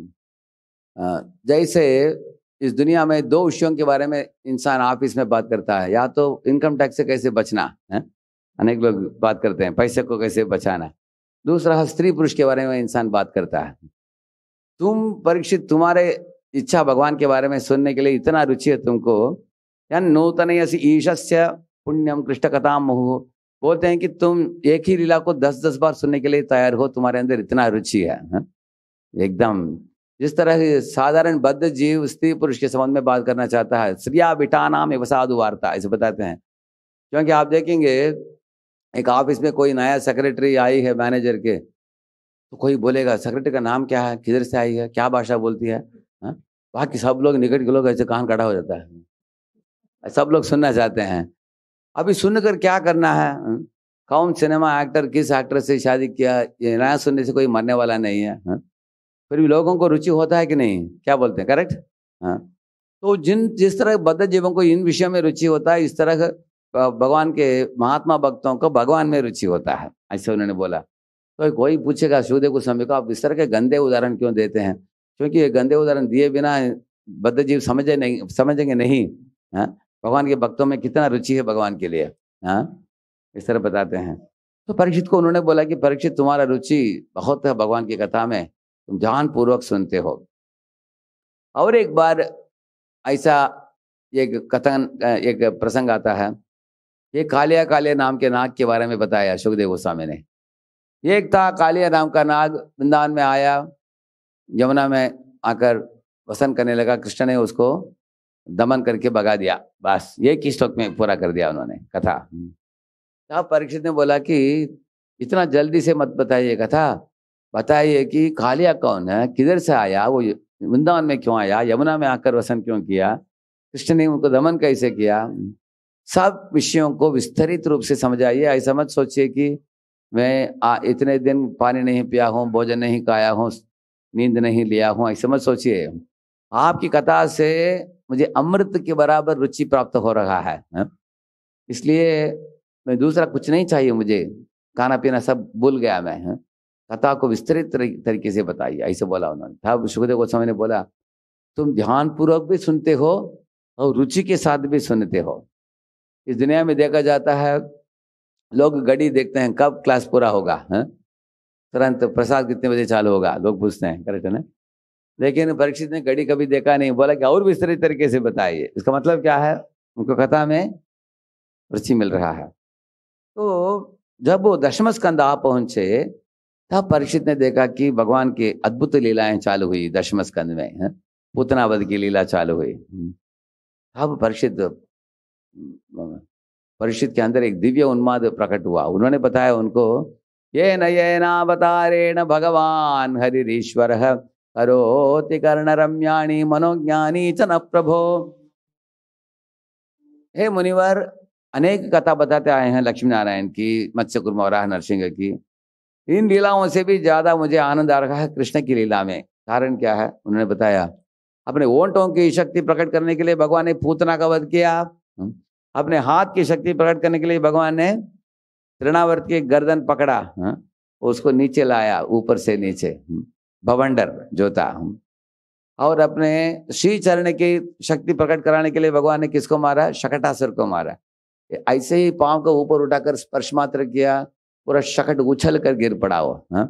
आ, जैसे इस दुनिया में दो विषयों के बारे में इंसान ऑफिस में बात करता है, या तो इनकम टैक्स से कैसे बचना है, अनेक लोग बात करते हैं, पैसे को कैसे बचाना। दूसरा स्त्री पुरुष के बारे में इंसान बात करता है। तुम परीक्षित, तुम्हारे इच्छा भगवान के बारे में सुनने के लिए इतना रुचि है तुमको, या नूतन ईशस्य पुण्यम कृष्ण कथाम मुहु, बोलते हैं कि तुम एक ही लीला को दस दस बार सुनने के लिए तैयार हो, तुम्हारे अंदर इतना रुचि है, है? एकदम जिस तरह साधारण बद्ध जीव स्त्री पुरुष के संबंध में बात करना चाहता है, स्त्रिया बिटा नाम एवं साधु वार्ता, ऐसे बताते हैं। क्योंकि आप देखेंगे एक ऑफिस में कोई नया सेक्रेटरी आई है मैनेजर के, तो कोई बोलेगा सेक्रेटरी का नाम क्या है, किधर से आई है, क्या भाषा बोलती है, हाँ? बाकी सब लोग निकट के लोग ऐसे कान खड़ा हो जाता है, सब लोग सुनना चाहते हैं। अभी सुनकर क्या करना है? कौन सिनेमा एक्टर किस एक्टर से शादी किया, ये नया सुनने से कोई मरने वाला नहीं है, हा? फिर भी लोगों को रुचि होता है कि नहीं, क्या बोलते हैं, करेक्ट? हाँ, तो जिन जिस तरह बद्ध जीवों को इन विषयों में रुचि होता है, इस तरह भगवान के महात्मा भक्तों को भगवान में रुचि होता है, ऐसे उन्होंने बोला। तो कोई पूछेगा सुखदेव गोस्वामी को, आप इस तरह के गंदे उदाहरण क्यों देते हैं? क्योंकि ये गंदे उदाहरण दिए बिना बद्ध जीव समझे नहीं, समझेंगे नहीं, हाँ, भगवान के भक्तों में कितना रुचि है भगवान के लिए, हाँ, इस तरह बताते हैं। तो परीक्षित को उन्होंने बोला कि परीक्षित, तुम्हारा रुचि बहुत है भगवान की कथा में, तुम ध्यान पूर्वक सुनते हो। और एक बार ऐसा एक कथन, एक प्रसंग आता है, ये कालिया कालिया नाम के नाग के बारे में बताया सुखदेव गोस्वामी ने। एक था कालिया नाम का नाग, वृंदावन में आया, यमुना में आकर वसन करने लगा, कृष्ण ने उसको दमन करके भगा दिया। बस ये किस श्लोक में पूरा कर दिया उन्होंने कथा। तब परीक्षित ने बोला कि इतना जल्दी से मत बताइए कथा, बताइए कि कालिया कौन है, किधर से आया, वो वृंदावन में क्यों आया, यमुना में आकर वसन क्यों किया, कृष्ण ने उनको दमन कैसे किया, सब विषयों को विस्तरित रूप से समझाइए। ऐसा मत सोचिए कि मैं आ, इतने दिन पानी नहीं पिया हूँ, भोजन नहीं खाया हूँ, नींद नहीं लिया हूँ, ऐसा मत सोचिए। आपकी कथा से मुझे अमृत के बराबर रुचि प्राप्त हो रहा है, है? इसलिए मैं दूसरा कुछ नहीं चाहिए, मुझे खाना पीना सब भूल गया मैं, है? कथा को विस्तृत तरीके से बताइए, ऐसे बोला उन्होंने। तब सुखदेव गोस्वामी ने बोला, तुम ध्यान पूर्वक भी सुनते हो और रुचि के साथ भी सुनते हो। इस दुनिया में देखा जाता है, लोग घड़ी देखते हैं कब क्लास पूरा होगा, है? तुरंत प्रसाद कितने बजे चालू होगा, लोग पूछते हैं, करेक्ट है ना? लेकिन परीक्षित ने घड़ी कभी देखा नहीं, बोला कि और विस्तृत तरीके से बताइए। इसका मतलब क्या है? उनको कथा में रुचि मिल रहा है। तो जब वो दशम स्कंद आ पहुंचे, तब परीक्षित ने देखा कि भगवान की अद्भुत लीलाएं चालू हुई दशम स्कंद में, है? पूतनावध की लीला चालू हुई। अब परीक्षित परीक्षित के अंदर एक दिव्य उन्माद प्रकट हुआ। उन्होंने बताया उनको, ये नयनावतारेण भगवान हरिरीश्वर करोति कर्ण रम्याणी मनोज्ञानी च न प्रभो। हे मुनिवर, अनेक कथा बताते आए हैं लक्ष्मी नारायण की, मत्स्य कुर्म वराह नरसिंह की। इन लीलाओं से भी ज्यादा मुझे आनंद आ रहा है कृष्ण की लीला में। कारण क्या है? उन्होंने बताया, अपने ओंठों की शक्ति प्रकट करने के लिए भगवान ने पूतना का वध किया। अपने हाथ की शक्ति प्रकट करने के लिए भगवान ने तृणावर्त की गर्दन पकड़ा, उसको नीचे लाया, ऊपर से नीचे भवंडर जो था। और अपने श्री चरण की शक्ति प्रकट कराने के लिए भगवान ने किसको मारा? शकटासुर को मारा। ऐसे ही पांव को ऊपर उठाकर स्पर्श मात्र किया, पूरा शकट उछल कर गिर पड़ा वो, हा?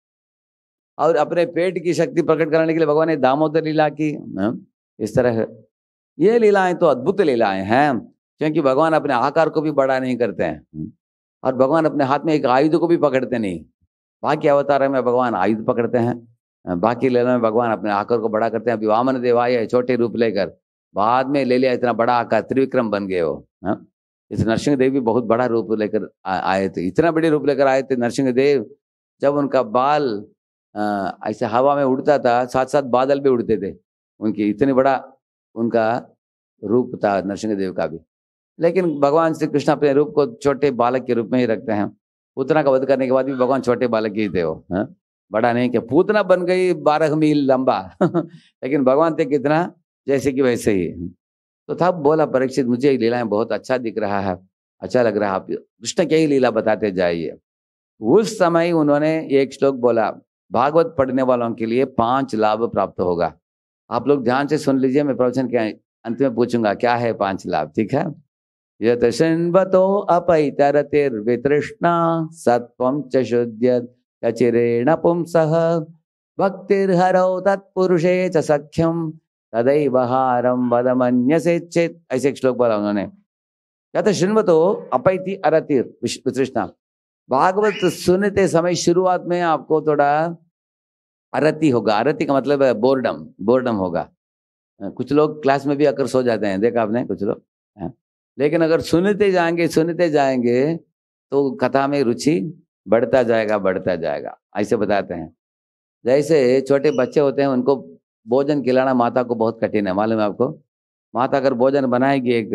और अपने पेट की शक्ति प्रकट कराने के लिए भगवान ने दामोदर लीला की, हा? इस तरह ये लीलाएं तो अद्भुत लीलाएं हैं, क्योंकि भगवान अपने आकार को भी बड़ा नहीं करते हैं, और भगवान अपने हाथ में एक आयुध को भी पकड़ते नहीं। बाकी अवतार में भगवान आयुध पकड़ते हैं, बाकी लीला में भगवान अपने आकार को बड़ा करते हैं। अभी वामन देव आए छोटे रूप लेकर, बाद में ले लिया इतना बड़ा आकार, त्रिविक्रम बन गए वो, हा? इस नरसिंह देव भी बहुत बड़ा रूप लेकर आए थे, इतना बड़े रूप लेकर आए थे नरसिंह देव। जब उनका बाल ऐसे हवा में उड़ता था, साथ साथ बादल भी उड़ते थे उनकी, इतने बड़ा उनका रूप था नरसिंह देव का भी। लेकिन भगवान श्री कृष्ण अपने रूप को छोटे बालक के रूप में ही रखते हैं। पूतना का वध करने के बाद भी भगवान छोटे बालक ही थे वो, है? बड़ा नहीं कि पूतना बन गई बारह मील लंबा लेकिन भगवान थे कितना, जैसे कि वैसे ही। तो तब बोला परीक्षित, मुझे ये लीलाएं बहुत अच्छा दिख रहा है, अच्छा लग रहा है, आप कृष्ण क्या ही लीला बताते जाइए। उस समय उन्होंने एक श्लोक बोला, भागवत पढ़ने वालों के लिए पांच लाभ प्राप्त होगा। आप लोग ध्यान से सुन लीजिए, मैं प्रवचन के अंत में पूछूंगा क्या है पांच लाभ, ठीक है? यत शृण्वतो अपैतरतिर्वितृष्णा सत्वं च शुद्ध्यत चिरेण पुंसः भक्तिर्हरौ तत्पुरुषे च सख्यम तदैव हारम वदमन्यसे चेत। ऐसे एक श्लोक बोला उन्होंने। यत शृण्वतो अपैति अरतिर वितृष्णा, भागवत सुनते समय शुरुआत में आपको थोड़ा अरति होगा। अरति का मतलब है बोर्डम, बोर्डम होगा। कुछ लोग क्लास में भी आकर सो जाते हैं, देखा आपने कुछ लोग, है? लेकिन अगर सुनते जाएंगे सुनते जाएंगे तो कथा में रुचि बढ़ता जाएगा बढ़ता जाएगा। ऐसे बताते हैं, जैसे छोटे बच्चे होते हैं उनको भोजन खिलाना माता को बहुत कठिन है, मालूम है आपको? माता अगर भोजन बनाएगी एक,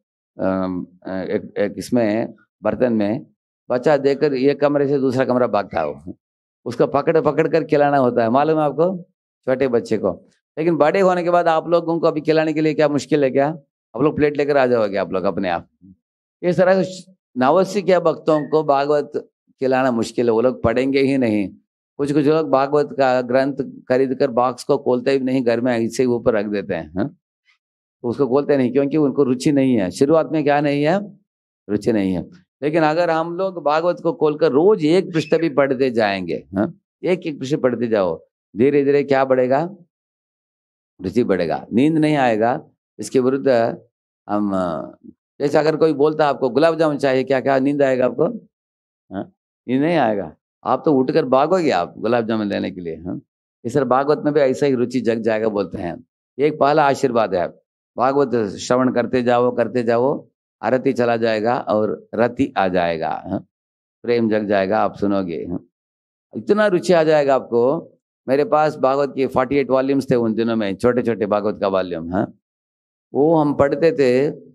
एक, एक इसमें बर्तन में, बच्चा देखकर एक कमरे से दूसरा कमरा भागता हो, उसको पकड़ पकड़ कर खिलाना होता है, मालूम है आपको? छोटे बच्चे को। लेकिन बड़े होने के बाद आप लोगों को अभी खिलाने के लिए क्या मुश्किल है क्या? आप लोग प्लेट लेकर आ जाओगे आप लोग अपने आप। इस तरह नवसिक या भक्तों को भागवत खिलाना मुश्किल है, वो लोग पढ़ेंगे ही नहीं। कुछ कुछ लोग भागवत का ग्रंथ खरीद कर बॉक्स को खोलते ही नहीं, घर में ऐसे ही ऊपर रख देते हैं, है? तो उसको खोलते नहीं, क्योंकि उनको रुचि नहीं है। शुरुआत में क्या नहीं है? रुचि नहीं है। लेकिन अगर हम लोग भागवत को खोलकर रोज एक पृष्ठ भी पढ़ते जाएंगे, है? एक एक पृष्ठ पढ़ते जाओ, धीरे धीरे क्या बढ़ेगा? रुचि बढ़ेगा, नींद नहीं आएगा। इसके विरुद्ध हम, जैसे अगर कोई बोलता है आपको गुलाब जामुन चाहिए, क्या क्या नींद आएगा आपको? नींद नहीं आएगा, आप तो उठकर भागोगे आप गुलाब जामुन लेने के लिए। हाँ, इस तरह भागवत में भी ऐसा ही रुचि जग जाएगा बोलते हैं। एक पहला आशीर्वाद है, भागवत श्रवण करते जाओ करते जाओ, आरती चला जाएगा और रति आ जाएगा, हाँ? प्रेम जग जाएगा, आप सुनोगे, हाँ? इतना रुचि आ जाएगा आपको। मेरे पास भागवत के अड़तालीस वॉल्यूम्स थे उन दिनों में, छोटे छोटे भागवत का वॉल्यूम, हाँ? वो हम पढ़ते थे,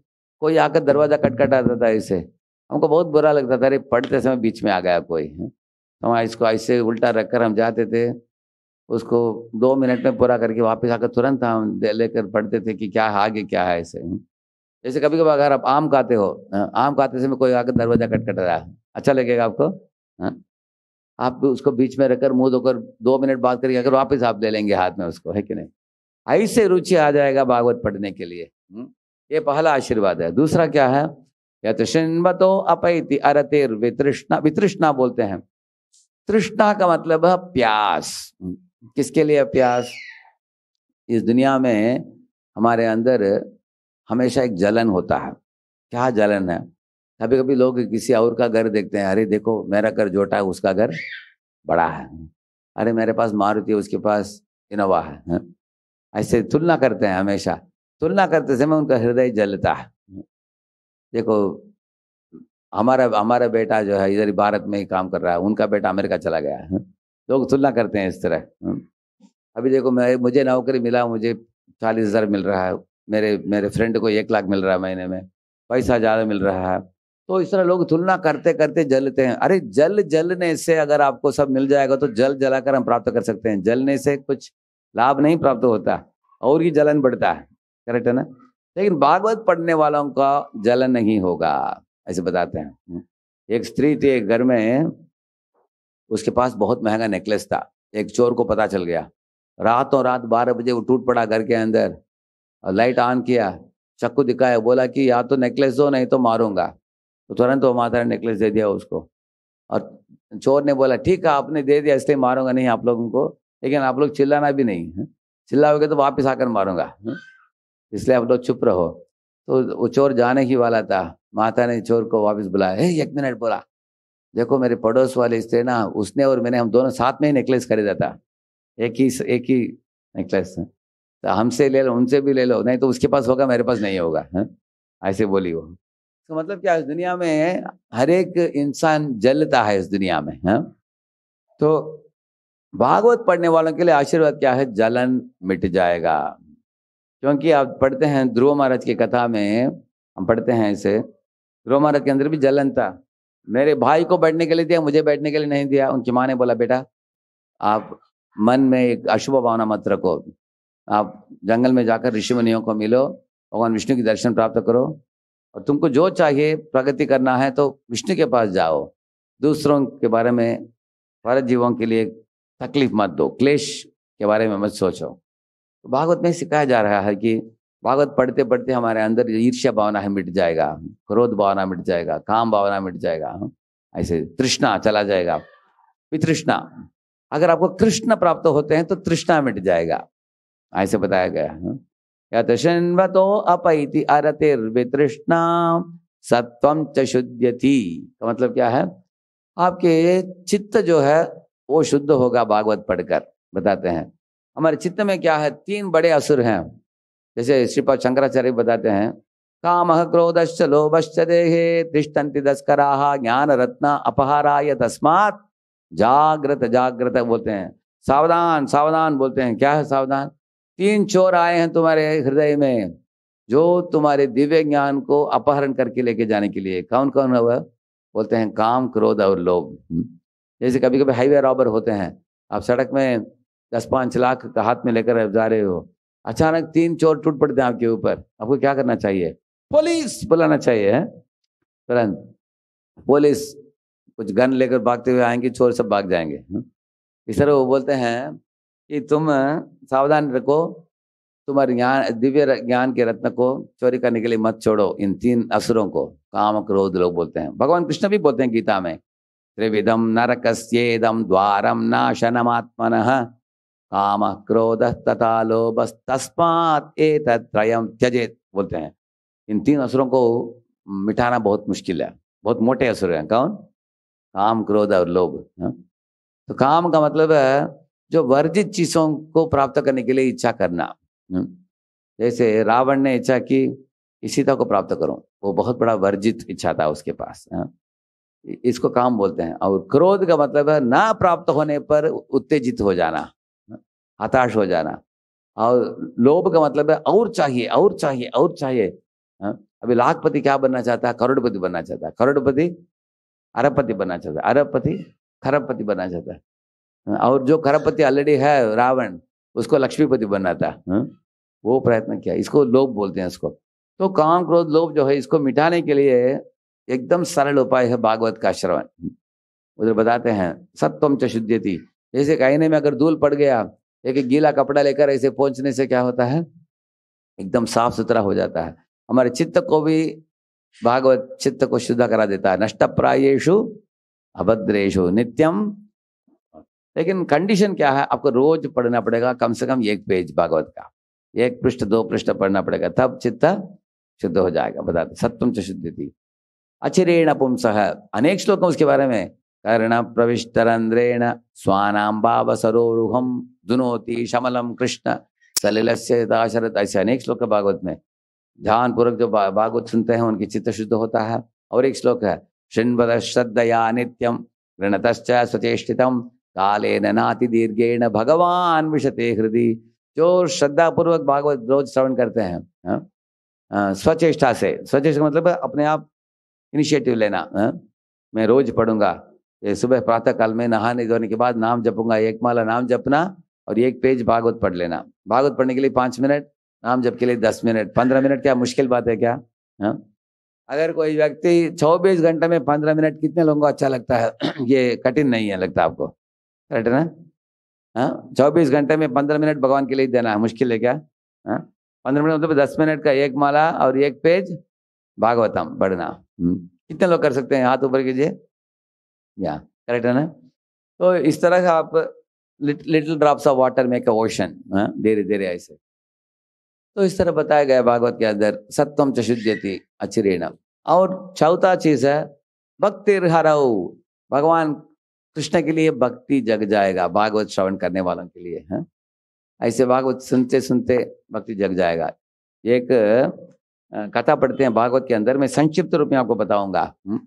कोई आकर दरवाजा खटखटाता था ऐसे, हमको बहुत बुरा लगता था, अरे पढ़ते समय बीच में आ गया कोई, तो हम इसको ऐसे उल्टा रखकर हम जाते थे, उसको दो मिनट में पूरा करके वापस आकर तुरंत हम लेकर पढ़ते थे कि क्या है आगे क्या है ऐसे। जैसे कभी कभी अगर आप आम खाते हो, आम खाते समय कोई आकर दरवाजा खटखटा रहा है, अच्छा लगेगा आपको? हाँ? आप उसको बीच में रखकर मुंह धोकर दो मिनट बात करिए, अगर वापस आप ले लेंगे हाथ में उसको, है कि नहीं? ऐसे रुचि आ जाएगा भागवत पढ़ने के लिए। ये पहला आशीर्वाद है। दूसरा क्या है? यतशिन्वतो अपैति अरतेर वितृष्णा, वितृष्णा बोलते हैं। तृष्णा का मतलब है प्यास। किसके लिए प्यास? इस दुनिया में हमारे अंदर हमेशा एक जलन होता है। क्या जलन है? कभी कभी लोग किसी और का घर देखते हैं, अरे देखो मेरा घर छोटा है, उसका घर बड़ा है, अरे मेरे पास मारुति है, उसके पास इनोवा है, है? ऐसे तुलना करते हैं। हमेशा तुलना करते समय उनका हृदय जलता है। देखो हमारा हमारा बेटा जो है इधर भारत में ही काम कर रहा है, उनका बेटा अमेरिका चला गया है, लोग तुलना करते हैं इस तरह। अभी देखो मैं मुझे नौकरी मिला, मुझे चालीस हजार मिल रहा है, मेरे मेरे फ्रेंड को एक लाख मिल रहा है महीने में, पैसा ज़्यादा मिल रहा है, तो इस तरह लोग तुलना करते करते जलते हैं। अरे जल जलने से अगर आपको सब मिल जाएगा तो जल जलाकर हम प्राप्त कर सकते हैं, जलने से कुछ लाभ नहीं प्राप्त होता और ही जलन बढ़ता है, करेक्ट है ना? लेकिन भागवत पढ़ने वालों का जलन नहीं होगा, ऐसे बताते हैं। एक स्त्री थी एक घर में, उसके पास बहुत महंगा नेकलेस था, एक चोर को पता चल गया, रातों रात बारह बजे वो टूट पड़ा घर के अंदर और लाइट ऑन किया, चाकू दिखाया, बोला कि या तो नेकलेस दो नहीं तो मारूंगा। तो तुरंत वो माता ने नेकलेस दे दिया उसको, और चोर ने बोला ठीक है आपने दे दिया इसलिए मारूंगा नहीं आप लोगों को, लेकिन आप लोग चिल्लाना भी नहीं है, चिल्लाओगे तो वापस आकर मारूंगा, इसलिए आप लोग चुप रहो। तो वो चोर जाने ही वाला था, माता ने चोर को वापस बुलाया, हे एक मिनट, बोला देखो मेरे पड़ोस वाले स्त्री ना, उसने और मैंने हम दोनों साथ में ही नेकलेस खरीदा था, एक ही एक ही नेकलेस, तो हमसे ले लो उनसे भी ले लो, नहीं तो उसके पास होगा मेरे पास नहीं होगा, है? ऐसे बोली वो। तो मतलब क्या, इस दुनिया में हर एक इंसान जलता है इस दुनिया में, है? तो भागवत पढ़ने वालों के लिए आशीर्वाद क्या है? जलन मिट जाएगा। क्योंकि आप पढ़ते हैं ध्रुव महाराज की कथा में, हम पढ़ते हैं इसे, ध्रुव महाराज के अंदर भी जलन था। मेरे भाई को बैठने के लिए दिया, मुझे बैठने के लिए नहीं दिया। उनकी माँ ने बोला बेटा आप मन में एक अशुभ भावना मत रखो, आप जंगल में जाकर ऋषि मुनियों को मिलो, भगवान विष्णु की दर्शन प्राप्त करो, और तुमको जो चाहिए प्रगति करना है तो विष्णु के पास जाओ, दूसरों के बारे में, भारत जीवों के लिए तकलीफ मत दो, क्लेश के बारे में मत सोचो। तो भागवत में सिखाया जा रहा है कि भागवत पढ़ते पढ़ते हमारे अंदर ईर्ष्या भावना है मिट जाएगा, क्रोध भावना मिट जाएगा, काम भावना मिट जाएगा, ऐसे तृष्णा चला जाएगा, वितृष्णा। अगर आपको कृष्ण प्राप्त होते हैं तो तृष्णा मिट जाएगा, ऐसे बताया गया है। यतशिन्वतो अपैति अरतिर्वितृष्णा सत्वं च शुद्ध्यति, का मतलब क्या है? आपके चित्त जो है वो शुद्ध होगा भागवत पढ़कर। बताते हैं हमारे चित्त में क्या है, तीन बड़े असुर हैं, जैसे श्रीपाद शंकराचार्य बताते हैं, कामः क्रोधश्च लोभश्च देहे तिष्ठन्ति तस्कराः ज्ञान रत्न अपहाराय तस्मात् जागृत जागृत बोलते हैं, सावधान सावधान बोलते हैं। क्या है सावधान? तीन चोर आए हैं तुम्हारे हृदय में जो तुम्हारे दिव्य ज्ञान को अपहरण करके लेके जाने के लिए। कौन कौन है वह? बोलते हैं काम क्रोध और लोभ। जैसे कभी कभी हाईवे रॉबर होते हैं, आप सड़क में दस पाँच लाख का हाथ में लेकर जा रहे हो, अचानक तीन चोर टूट पड़ते हैं आपके ऊपर, आपको क्या करना चाहिए? पुलिस बुलाना चाहिए, है तुरंत। पुलिस कुछ गन लेकर भागते हुए आएंगे, चोर सब भाग जाएंगे। इस तरह वो बोलते हैं कि तुम सावधान रखो, तुम्हारे ज्ञान दिव्य ज्ञान के रत्न को चोरी करने के लिए मत छोड़ो इन तीन असुरों को, काम क्रोध लोग बोलते हैं। भगवान कृष्ण भी बोलते हैं गीता में, त्रिविधम नरकस्येदम द्वारम नाशनमात्मनः काम क्रोध तथा लोभ तस्मात् एतत्त्रयम् त्यजेत्, बोलते हैं इन तीन असुरों को मिटाना बहुत मुश्किल है, बहुत मोटे असुर हैं। कौन? काम क्रोध और लोभ। तो काम का मतलब है जो वर्जित चीजों को प्राप्त करने के लिए इच्छा करना। जैसे रावण ने इच्छा की सीता को प्राप्त करूं, वो बहुत बड़ा वर्जित इच्छा था उसके पास, इसको काम बोलते हैं। और क्रोध का मतलब है ना प्राप्त होने पर उत्तेजित हो जाना, हताश हो जाना। और लोभ का मतलब है और चाहिए और चाहिए और चाहिए। अभी लाखपति क्या बनना चाहता है? करोड़पति बनना चाहता है। करोड़पति अरबपति बनना चाहता है। अरबपति खरबपति बनना चाहता है। और जो खरबपति ऑलरेडी है रावण, उसको लक्ष्मीपति बनना था। हाँ? वो प्रयत्न किया। इसको लोभ बोलते हैं इसको। तो काम क्रोध लोभ जो है, इसको मिटाने के लिए एकदम सरल उपाय है भागवत का श्रवण। उधर बताते हैं सत्वम च शुद्ध्यति। जैसे कहने में अगर धूल पड़ गया, एक गीला कपड़ा लेकर ऐसे पहुंचने से क्या होता है? एकदम साफ सुथरा हो जाता है। हमारे चित्त को भी भागवत चित्त को शुद्ध करा देता है। नष्ट प्रायेषु अभद्रेषु नित्यम। लेकिन कंडीशन क्या है? आपको रोज पढ़ना पड़ेगा कम से कम एक पेज भागवत का, एक पृष्ठ दो पृष्ठ पढ़ना पड़ेगा, तब चित्त शुद्ध हो जाएगा। बताते सत्वम च शुद्ध्यति। अचिरेण पुंसः, अनेक श्लोक है उसके बारे में। कर्ण प्रविष्टरंद्रेण स्वानाम भाव सरोरुहम दुनोति शमलम कृष्ण सलिलस्य दाशरथ। ऐसे अनेक श्लोक है भागवत में। ध्यान पूर्वक जो भागवत सुनते हैं उनकी चित्त शुद्ध होता है। और एक श्लोक है शृण्वत श्रद्धया नित्यम गृणतश्च स्वचेष्टितम कालेन नाति दीर्घेण भगवान विशते हृदय। जो श्रद्धा पूर्वक भागवत रोज श्रवण करते हैं स्वचेष्टा से, स्वचेष्टा मतलब अपने आप इनिशिएटिव लेना। हा? मैं रोज पढ़ूंगा, ये सुबह प्रातः काल में नहाने धोने के बाद नाम जपूंगा, एक माला नाम जपना और एक पेज भागवत पढ़ लेना। भागवत पढ़ने के लिए पाँच मिनट, नाम जप के लिए दस मिनट, पंद्रह मिनट क्या मुश्किल बात है क्या? हा? अगर कोई व्यक्ति चौबीस घंटे में पंद्रह मिनट कितने लोगों को अच्छा लगता है? ये कठिन नहीं है लगता आपको, करेक्ट है ना? हाँ, चौबीस घंटे में पंद्रह मिनट भगवान के लिए देना है, मुश्किल है क्या? हाँ, पंद्रह मिनट मतलब दस मिनट का एक माला और एक पेज भागवतम पढ़ना। कितने लोग कर सकते हैं? हाथ ऊपर कीजिए। या करेक्ट है ना? तो इस तरह से आप little drops of water make a ocean, धीरे धीरे ऐसे। तो इस तरह बताया गया भागवत के अंदर सत्वम च शुद्ध्यति अचिरेण। और चौथा चीज है भक्तिर्हरौ। भगवान कृष्ण के लिए भक्ति जग जाएगा भागवत श्रवण करने वालों के लिए। है ऐसे भागवत सुनते सुनते भक्ति जग जाएगा। एक कथा पढ़ते हैं भागवत के अंदर, मैं संक्षिप्त रूप में आपको बताऊंगा।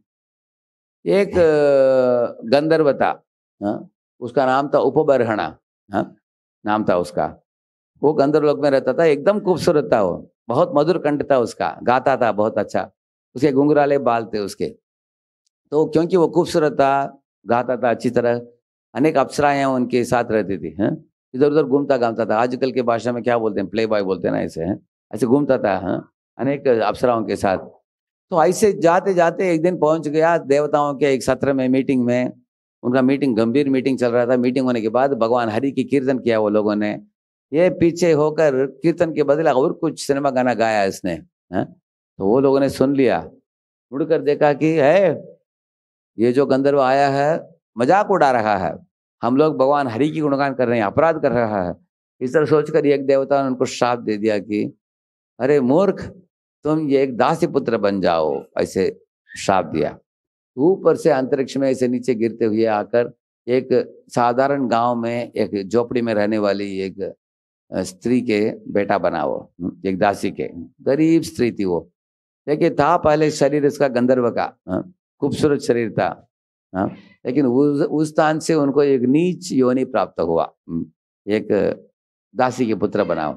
एक गंधर्व था, उसका नाम था उपबर्हणा, नाम था उसका। वो गंधर्व लोक में रहता था, एकदम खूबसूरत था, वो बहुत मधुर कंठ था उसका, गाता था बहुत अच्छा, उसके घुंघराले बाल थे उसके। तो क्योंकि वो खूबसूरत था, गाता था अच्छी तरह, अनेक अप्सराएं उनके साथ रहती थी। हैं इधर उधर घूमता गाता था। आजकल की भाषा में क्या बोलते हैं? प्ले बॉय बोलते हैं ना, ऐसे हैं, ऐसे घूमता था हाँ अनेक अप्सराओं के साथ। तो ऐसे जाते जाते एक दिन पहुंच गया देवताओं के एक सत्र में, मीटिंग में। उनका मीटिंग गंभीर मीटिंग चल रहा था। मीटिंग होने के बाद भगवान हरि की कीर्तन किया वो लोगों ने। ये पीछे होकर कीर्तन के बदले और कुछ सिनेमा गाना गाया इसने। है तो वो लोगों ने सुन लिया, मुड़कर देखा कि है ये जो गंधर्व आया है मजाक उड़ा रहा है, हम लोग भगवान हरि की गुणगान कर रहे हैं, अपराध कर रहा है। इस तरह सोचकर एक देवता ने उनको श्राप दे दिया कि अरे मूर्ख, तुम ये एक दासी पुत्र बन जाओ, ऐसे श्राप दिया। ऊपर से अंतरिक्ष में ऐसे नीचे गिरते हुए आकर एक साधारण गांव में एक झोपड़ी में रहने वाली एक स्त्री के बेटा बना, वो एक दासी के, गरीब स्त्री थी वो। देखिए था पहले शरीर इसका गंधर्व का, खूबसूरत शरीर था, हाँ लेकिन उस उस स्थान से उनको एक नीच योनि प्राप्त हुआ, एक दासी के पुत्र बना।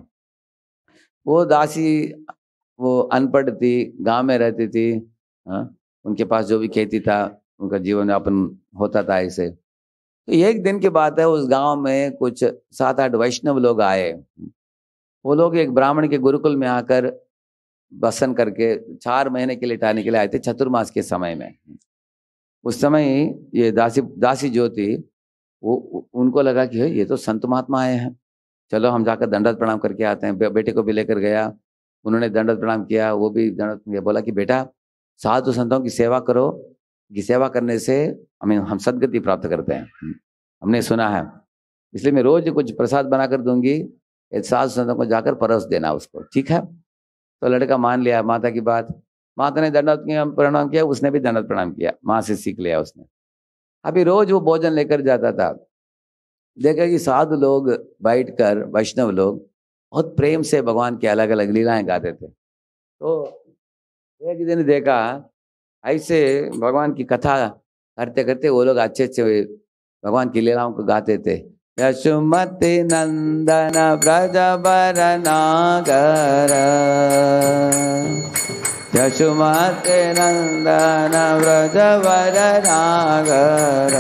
वो दासी वो अनपढ़ थी, गांव में रहती थी, हाँ उनके पास जो भी खेती था उनका जीवन यापन होता था ऐसे। तो एक दिन की बात है, उस गांव में कुछ सात आठ वैष्णव लोग आए। वो लोग एक ब्राह्मण के गुरुकुल में आकर बसन करके चार महीने के लिए टाने के लिए आए थे, चतुर्मास के समय में। उस समय ये दासी दासी जो थी वो उनको लगा कि ये तो संत महात्मा आए हैं, चलो हम जाकर दंडवत प्रणाम करके आते हैं। बे, बेटे को भी लेकर गया, उन्होंने दंडवत प्रणाम किया, वो भी दंडवत बोला कि बेटा साधु संतों की सेवा करो, की सेवा करने से हमें हम सदगति प्राप्त करते हैं, हमने सुना है, इसलिए मैं रोज कुछ प्रसाद बनाकर दूंगी, साधु संतों को जाकर परोस देना उसको, ठीक है। तो लड़का मान लिया माता की बात। माता ने दंडवत प्रणाम किया, उसने भी दंडवत प्रणाम किया, माँ से सीख लिया उसने। अभी रोज वो भोजन लेकर जाता था। देखा कि साधु लोग बैठकर, वैष्णव लोग बहुत प्रेम से भगवान की अलग अलग लीलाएं गाते थे। तो एक दिन देखा ऐसे भगवान की कथा करते करते वो लोग अच्छे अच्छे भगवान की लीलाओं को गाते थे। यशुमति नंदन ब्रज बर नागर यशोमते नंदन व्रजवर नागर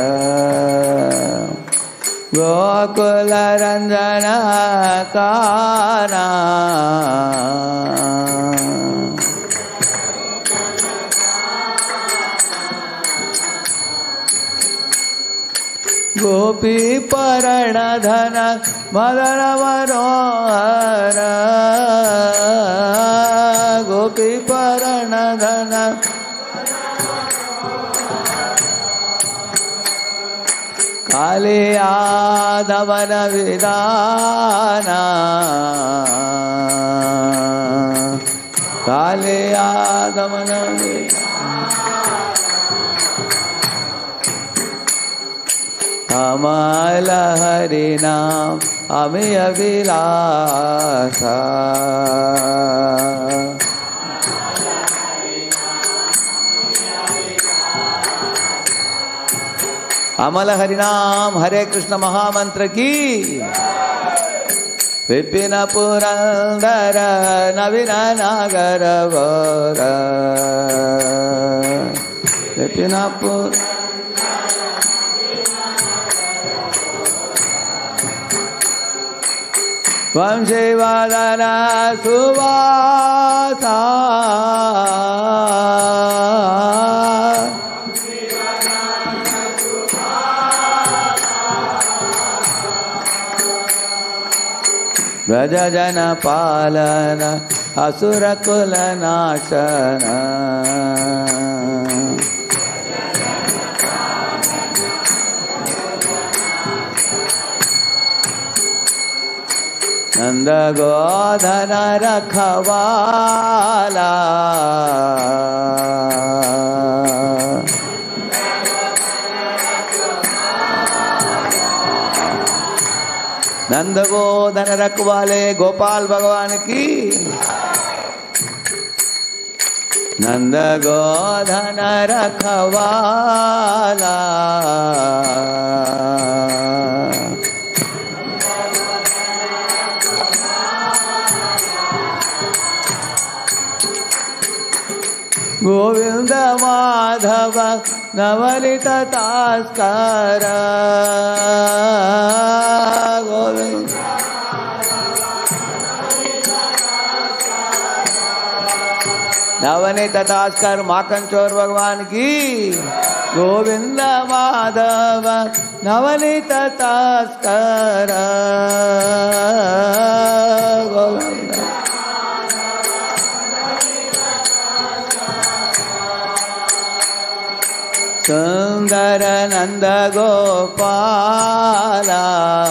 गोकुल रंजन काना गोपी परण धन मदन मनोहर गोपी परण धन कालिया दमन विदाना कालिया दमन अमल हरि नाम अमिय विलासा अमल हरिनाम हरे कृष्ण महामंत्र की विपिन पुरंदर नवीन नागर गौर विपिन पुर वंशीवदन सुवासा व्रज जन पालन असुर कुल नाशन नंद गोधन रखवाला नंद गोधन रखवाले गोपाल भगवान की नंद गोधन रखवाला गोविंद माधव नवलित तास्कर गोविंद नवनीत तास्कर माखन चोर भगवान की गोविंद माधव नवनीत तास्कर गोविंद सुंदर नंद गोपाला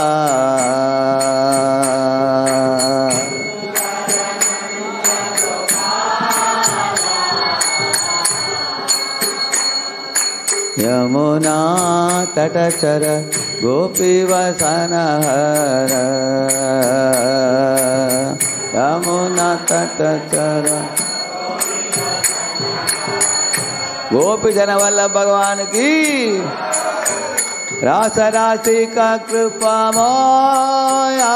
यमुना तटचर गोपी वसन हर यमुना तटचर गोपी जन वल्लभ भगवान की रास राशि का कृपा मोया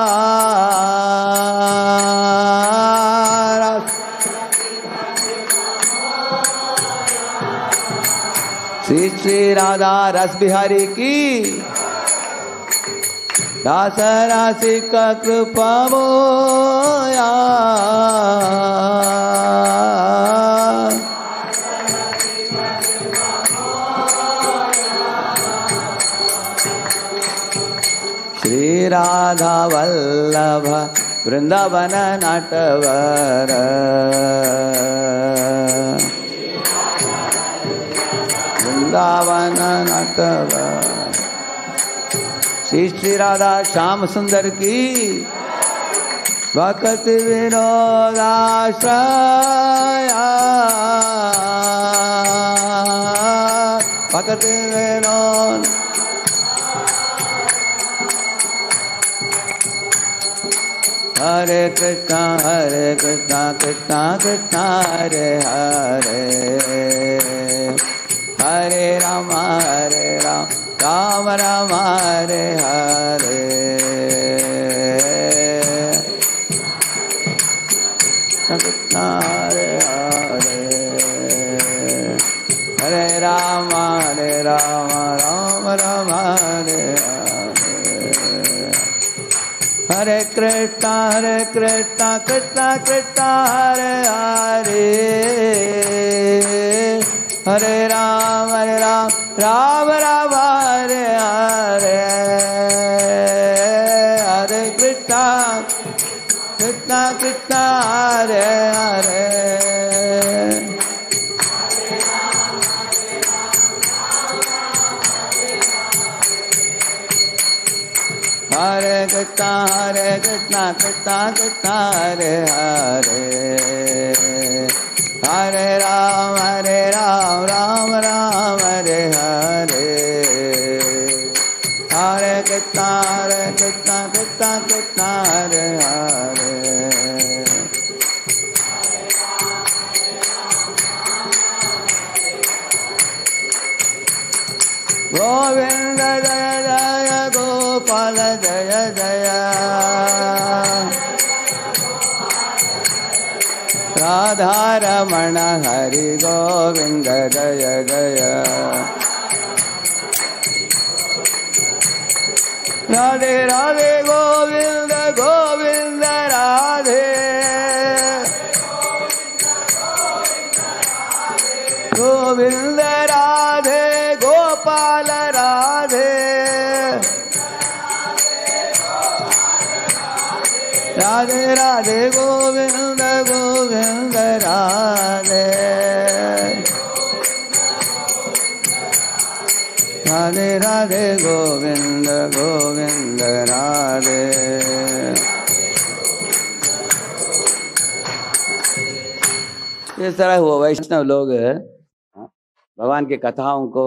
श्री श्री राधा रस बिहारी की रास राशि का कृपा मोया श्री राधा वल्लभ वृंदावन नटवर वृंदावन नटवर श्री श्री राधा श्याम सुंदर की भक्त विनोदाश्रया भक्त विनोद हरे कृष्णा हरे कृष्णा कृष्णा कृष्णा हरे हरे हरे राम हरे राम राम राम हरे हरे कृष्णा कृष्णा हरे हरे राम राम राम हरे हरे कृष्णा हरे कृष्णा कृष्णा कृष्णा हरे हरे हरे राम हरे राम राम राम हरे हरे हरे कृष्णा कृष्णा कृष्णा हरे हरे हरे कृष्णा हरे कृष्णा कृष्णा कृष्णा हरे हरे हरे राम हरे राम राम राम हरे हरे हरे कृष्णा हरे कृष्णा कृष्णा कृष्णा हरे हरे गोविंद जय जय गोपाल जय जय राधा रमण हरि गोविंद जय जय राधे राधे गोविंद गोविंद राधे गोविंद राधे गोपाल राधे राधे राधे गोविंद गोविंद राधे राधे राधे गोविंद गोविंद राधे इस तरह वो वैष्णव लोग भगवान की कथाओं को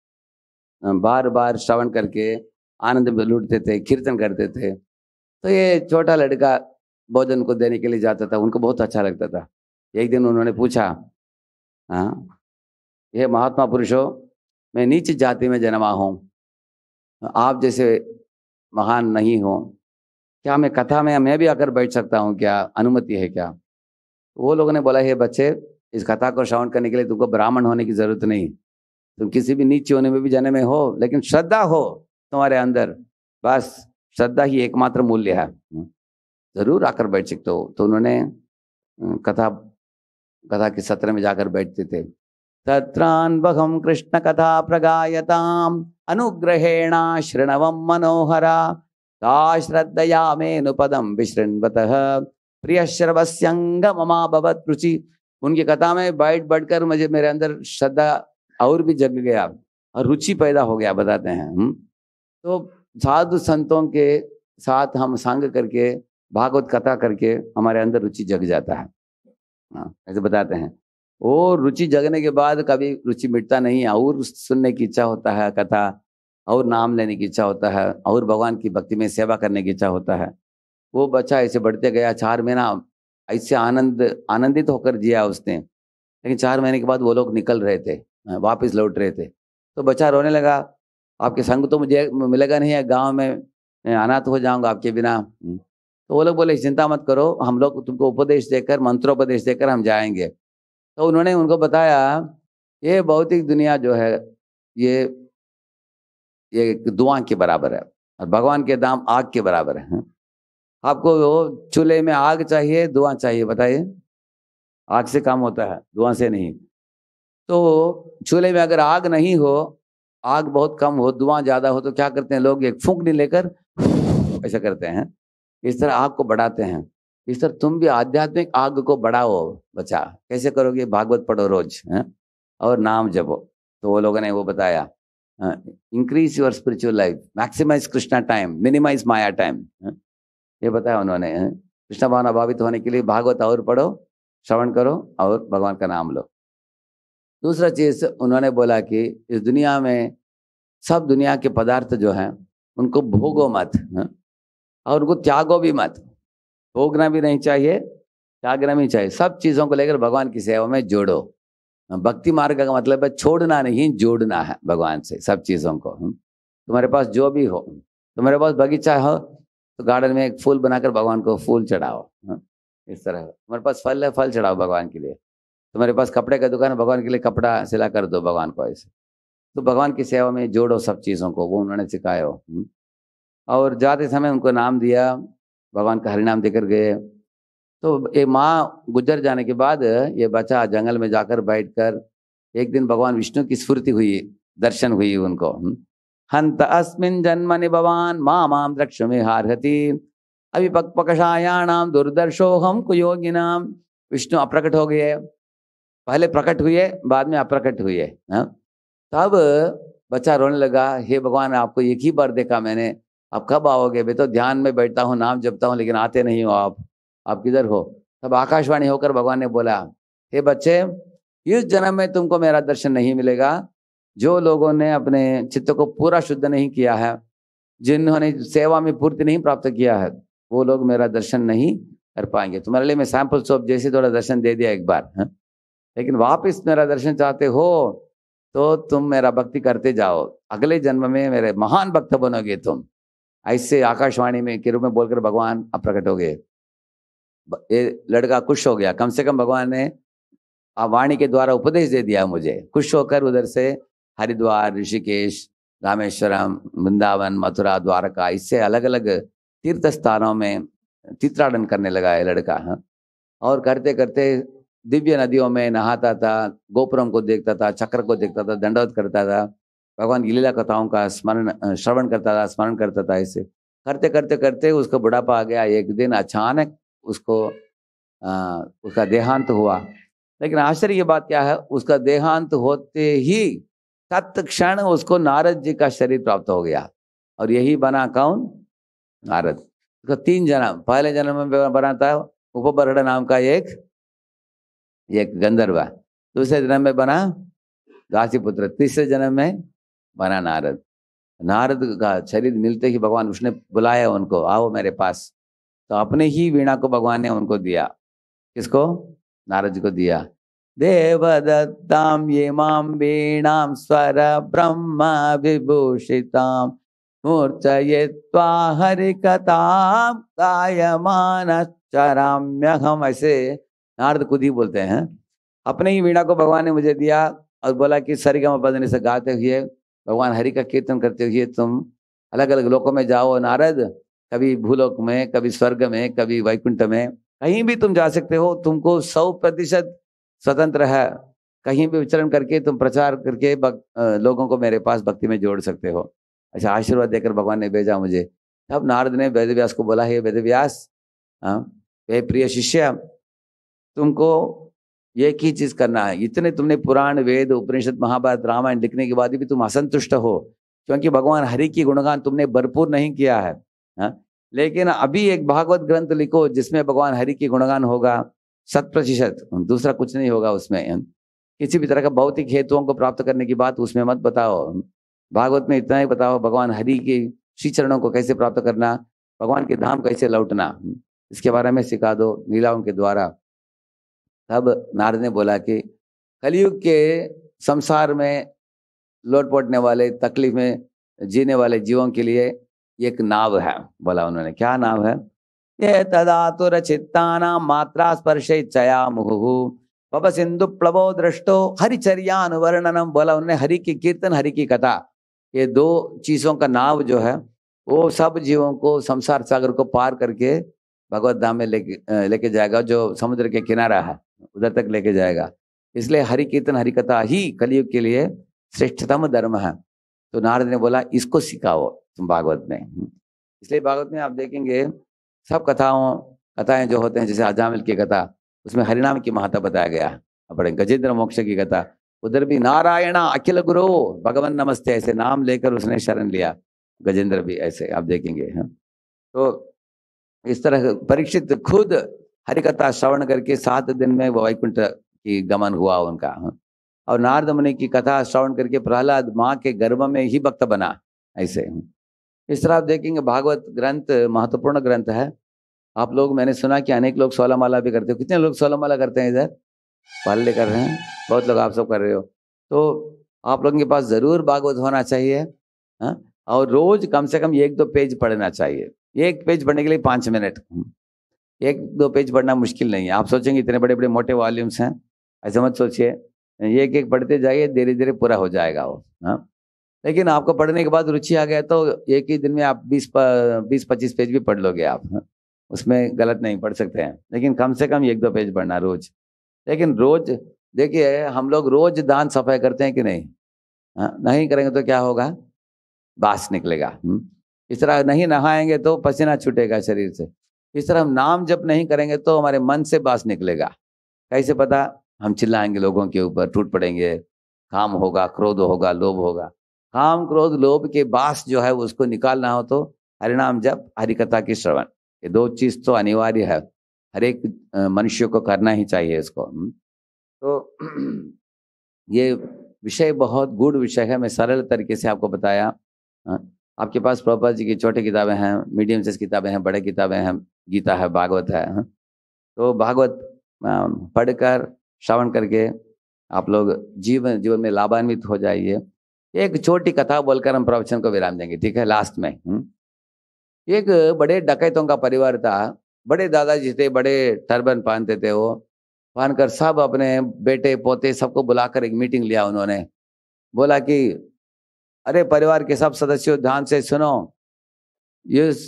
बार बार श्रवण करके आनंद में लूटते थे, कीर्तन करते थे। तो ये छोटा लड़का भोजन को देने के लिए जाता था, उनको बहुत अच्छा लगता था। एक दिन उन्होंने पूछा, हाँ ये महात्मा पुरुषों, मैं नीच जाति में जन्मा हूँ, आप जैसे महान नहीं हो, क्या मैं कथा में मैं भी आकर बैठ सकता हूँ, क्या अनुमति है क्या? वो लोगों ने बोला, हे बच्चे, इस कथा को श्रवण करने के लिए तुमको ब्राह्मण होने की जरूरत नहीं, तुम किसी भी नीच होने में भी जन्मे हो, लेकिन श्रद्धा हो तुम्हारे अंदर, बस श्रद्धा ही एकमात्र मूल्य है, जरूर आकर बैठ सकते हो। तो उन्होंने कथा कथा के सत्र में जाकर बैठते थे। तत्रान्वहं कृष्ण कथा प्रगायताम अनुग्रहेण शृणवं मनोहरा ता श्रद्धया मेनुपदम विशृण्वतः प्रिय श्रवस्यंग ममा भवत रुचि। उनकी कथा में बैठ बैठकर मुझे मेरे अंदर श्रद्धा और भी जग गया और रुचि पैदा हो गया, बताते हैं। हम तो साधु संतों के साथ हम संग करके भागवत कथा करके हमारे अंदर रुचि जग जाता है, हाँ ऐसे बताते हैं। वो रुचि जगने के बाद कभी रुचि मिटता नहीं है, और सुनने की इच्छा होता है कथा, और नाम लेने की इच्छा होता है, और भगवान की भक्ति में सेवा करने की इच्छा होता है। वो बच्चा ऐसे बढ़ते गया, चार महीना ऐसे आनंद आनंदित होकर जिया उसने। लेकिन चार महीने के बाद वो लोग निकल रहे थे, वापस लौट रहे थे, तो बच्चा रोने लगा, आपके संग तो मुझे मिलेगा नहीं है, गांव में मैं अनाथ हो जाऊंगा आपके बिना। तो वो लोग बोले, चिंता मत करो, हम लोग तुमको उपदेश देकर, मंत्रोपदेश देकर हम जाएंगे। तो उन्होंने उनको बताया, ये भौतिक दुनिया जो है ये ये धुआं के बराबर है, और भगवान के दाम आग के बराबर है। आपको चूल्हे में आग चाहिए, धुआं चाहिए, बताइए? आग से काम होता है, धुआं से नहीं। तो चूल्हे में अगर आग नहीं हो, आग बहुत कम हो, धुआं ज्यादा हो, तो क्या करते हैं लोग? एक फूंकनी लेकर ऐसा करते हैं, इस तरह आग को बढ़ाते हैं। इस तरह तुम भी आध्यात्मिक आग को बढ़ाओ बच्चा। कैसे करोगे? भागवत पढ़ो रोज है? और नाम जपो। तो वो लोगों ने वो बताया, increase your spiritual life, maximize Krishna time, minimize maya time, ये बताया उन्होंने। कृष्ण भावना भावित होने के लिए भागवत और पढ़ो, श्रवण करो और भगवान का नाम लो। दूसरा चीज उन्होंने बोला कि इस दुनिया में सब दुनिया के पदार्थ जो हैं उनको भोगो मत, है? और उनको त्यागो भी मत। भोगना भी नहीं चाहिए, त्यागना भी चाहिए। सब चीजों को लेकर भगवान की सेवा में जोड़ो। भक्ति मार्ग का मतलब है छोड़ना नहीं, जोड़ना है भगवान से सब चीजों को। तुम्हारे पास जो भी हो, तुम्हारे पास बगीचा हो तो गार्डन में एक फूल बनाकर भगवान को फूल चढ़ाओ, इस तरह। तुम्हारे पास फल है, फल चढ़ाओ भगवान के लिए। तुम्हारे पास कपड़े का दुकान है, भगवान के लिए कपड़ा सिला कर दो भगवान को, ऐसे। तो भगवान की सेवा में जोड़ो सब चीज़ों को, वो उन्होंने सिखाया हो। और जाते समय उनको नाम दिया, भगवान का हरिनाम देकर गए। तो ये माँ गुजर जाने के बाद ये बच्चा जंगल में जाकर बैठकर एक दिन भगवान विष्णु की स्फूर्ति हुई, दर्शन हुई उनको। हंत अस्मिन् जन्मनि भवान मां मां द्रक्ष्यमे हार्हति अभिपक्वकषायाणाम दुर्दर्शोहम कुयोगिनाम। विष्णु अप्रकट हो गए, पहले प्रकट हुए बाद में अप्रकट हुए। तब बच्चा रोने लगा, हे भगवान आपको एक ही बार देखा मैंने, आप कब आओगे? मैं तो ध्यान में बैठता हूँ, नाम जपता हूँ, लेकिन आते नहीं हो आप, आप किधर हो? तब आकाशवाणी होकर भगवान ने बोला, हे बच्चे, इस जन्म में तुमको मेरा दर्शन नहीं मिलेगा। जो लोगों ने अपने चित्त को पूरा शुद्ध नहीं किया है, जिन्होंने सेवा में पूर्ति नहीं प्राप्त किया है, वो लोग मेरा दर्शन नहीं कर पाएंगे। तुम्हारे लिए मैं सैंपल सोप जैसे थोड़ा दर्शन दे दिया एक बार, है? लेकिन वापस मेरा दर्शन चाहते हो तो तुम मेरा भक्ति करते जाओ, अगले जन्म में मेरे महान भक्त बनोगे तुम। ऐसे आकाशवाणी में के रूप में बोलकर भगवान अप्रकट हो गए। ये लड़का खुश हो गया, कम से कम भगवान ने वाणी के द्वारा उपदेश दे दिया मुझे। खुश होकर उधर से हरिद्वार, ऋषिकेश, रामेश्वरम, वृंदावन, मथुरा, द्वारका, इससे अलग अलग तीर्थ स्थानों में तीर्थाटन करने लगा है लड़का। हाँ, और करते करते दिव्य नदियों में नहाता था, गोपुरम को देखता था, चक्र को देखता था, दंडवत करता था, भगवान की लीला कथाओं का स्मरण श्रवण करता था, स्मरण करता था। ऐसे करते करते करते उसको बुढ़ापा आ गया। एक दिन अचानक उसको आ, उसका देहांत हुआ। लेकिन आश्चर्य की बात क्या है, उसका देहांत होते ही तत्क्षण उसको नारद जी का शरीर प्राप्त हो गया। और यही बना कौन? नारद। उसका तीन जन्म, पहले जन्म में बना था उपबरड़ नाम का एक एक गंधर्व, दूसरे जन्म में बना दासीपुत्र, तीसरे जन्म में बना नारद। नारद का शरीर मिलते ही भगवान उसने बुलाया उनको, आओ मेरे पास। तो अपने ही वीणा को भगवान ने उनको दिया। किसको? नारद जी को दिया। देवदत्ताम ये माम वीणाम स्वर ब्रह्म विभूषिताम मूर्छयित्वा हरिकथाम गायमानश्चराम्यहम्। ऐसे नारद खुद ही बोलते हैं। अपने ही वीणा को भगवान ने मुझे दिया और बोला कि सरिगम पदनी से गाते हुए भगवान हरि का कीर्तन करते हुए तुम अलग अलग लोकों में जाओ नारद, कभी भूलोक में, कभी स्वर्ग में, कभी वैकुंठ में, कहीं भी तुम जा सकते हो। तुमको सौ प्रतिशत स्वतंत्र है, कहीं भी विचरण करके तुम प्रचार करके लोगों को मेरे पास भक्ति में जोड़ सकते हो। अच्छा, आशीर्वाद देकर भगवान ने भेजा मुझे। तब नारद ने वेदव्यास को बोला, हे वेदव्यास, हे प्रिय शिष्य, तुमको एक ही चीज करना है। इतने तुमने पुराण, वेद, उपनिषद, महाभारत, रामायण लिखने के बाद भी तुम असंतुष्ट हो, क्योंकि भगवान हरि की गुणगान तुमने भरपूर नहीं किया है। हा? लेकिन अभी एक भागवत ग्रंथ लिखो जिसमें भगवान हरि की गुणगान होगा शत प्रतिशत, दूसरा कुछ नहीं होगा उसमें। किसी भी तरह का भौतिक हेतुओं को प्राप्त करने की बात उसमें मत बताओ। भागवत में इतना ही बताओ, भगवान हरि के श्री चरणों को कैसे प्राप्त करना, भगवान के धाम कैसे लौटना, इसके बारे में सिखा दो लीलाओं के द्वारा। तब नारद ने बोला कि कलयुग के संसार में लौटपटने वाले, तकलीफ में जीने वाले जीवों के लिए एक नाव है। बोला उन्होंने, क्या नाव है? ये तदातुर चित्तानां मात्रा स्पर्शे चया मुहुहु पप सिंधु प्लवो दृष्टो हरिचर्यानुवर्णनम। बोला उन्होंने, हरि की कीर्तन, हरि की कथा, ये दो चीजों का नाव जो है वो सब जीवों को संसार सागर को पार करके भगवत धाम में लेके लेके जाएगा, जो समुद्र के किनारा है उधर तक लेके जाएगा। इसलिए हरि कीर्तन, हरि कथा ही कलयुग के लिए श्रेष्ठतम धर्म है। तो नारद ने बोला, इसको सिखाओ तुम भागवत में। इसलिए भागवत में आप देखेंगे सब कथाओं कथाएं जो होते हैं, जैसे अजामिल की कथा, उसमें हरिनाम की महत्ता बताया गया। अपने गजेंद्र मोक्ष की कथा, उधर भी नारायण अखिल गुरु भगवान नमस्ते, ऐसे नाम लेकर उसने शरण लिया। गजेंद्र भी ऐसे आप देखेंगे। तो इस तरह परीक्षित खुद हरिकथा श्रवण करके सात दिन में वैकुंठ की गमन हुआ उनका। और नारद मुनि की कथा श्रवण करके प्रहलाद माँ के गर्भ में ही भक्त बना। ऐसे इस तरह आप देखेंगे भागवत ग्रंथ महत्वपूर्ण ग्रंथ है। आप लोग, मैंने सुना कि अनेक लोग सोलह माला भी करते हो। कितने लोग सोलह माला करते हैं इधर? पहले कर रहे हैं, बहुत लोग आप सब कर रहे हो। तो आप लोगों के पास जरूर भागवत होना चाहिए। हा? और रोज कम से कम एक दो पेज पढ़ना चाहिए। एक पेज पढ़ने के लिए पाँच मिनट, एक दो पेज पढ़ना मुश्किल नहीं है। आप सोचेंगे इतने बड़े बड़े मोटे वॉल्यूम्स हैं, ऐसे मत सोचिए। एक एक पढ़ते जाइए, धीरे धीरे पूरा हो जाएगा वो। हाँ, लेकिन आपको पढ़ने के बाद रुचि आ गया तो एक ही दिन में आप बीस बीस पच्चीस पेज भी पढ़ लोगे आप। हाँ? उसमें गलत नहीं, पढ़ सकते हैं, लेकिन कम से कम एक दो पेज पढ़ना रोज। लेकिन रोज देखिए, हम लोग रोज दांत सफाई करते हैं कि नहीं? हाँ, नहीं करेंगे तो क्या होगा? बास निकलेगा। हम्म? इस तरह नहीं नहाएंगे तो पसीना छूटेगा शरीर से। इस तरह हम नाम जप नहीं करेंगे तो हमारे मन से बास निकलेगा। कैसे पता? हम चिल्लाएंगे लोगों के ऊपर, टूट पड़ेंगे, काम होगा, क्रोध होगा, लोभ होगा। काम, क्रोध, लोभ के बास जो है उसको निकालना हो तो हरिनाम जप, हरिकथा की श्रवण, ये दो चीज तो अनिवार्य है, हर एक मनुष्य को करना ही चाहिए इसको। तो ये विषय बहुत गूढ़ विषय है, मैं सरल तरीके से आपको बताया। आपके पास प्रभुपाद जी की छोटी किताबें हैं, मीडियम साइज किताबें हैं, बड़े किताबें हैं, गीता है, भागवत है। तो भागवत पढ़कर, श्रवण करके आप लोग जीवन जीवन में लाभान्वित हो जाइए। एक छोटी कथा बोलकर हम प्रवचन को विराम देंगे, ठीक है? लास्ट में हुँ? एक बड़े डकैतों का परिवार था। बड़े दादाजी थे, बड़े टर्बन पहनते थे वो, पहनकर सब अपने बेटे पोते सबको बुलाकर एक मीटिंग लिया उन्होंने। बोला कि अरे परिवार के सब सदस्यों, ध्यान से सुनो, इस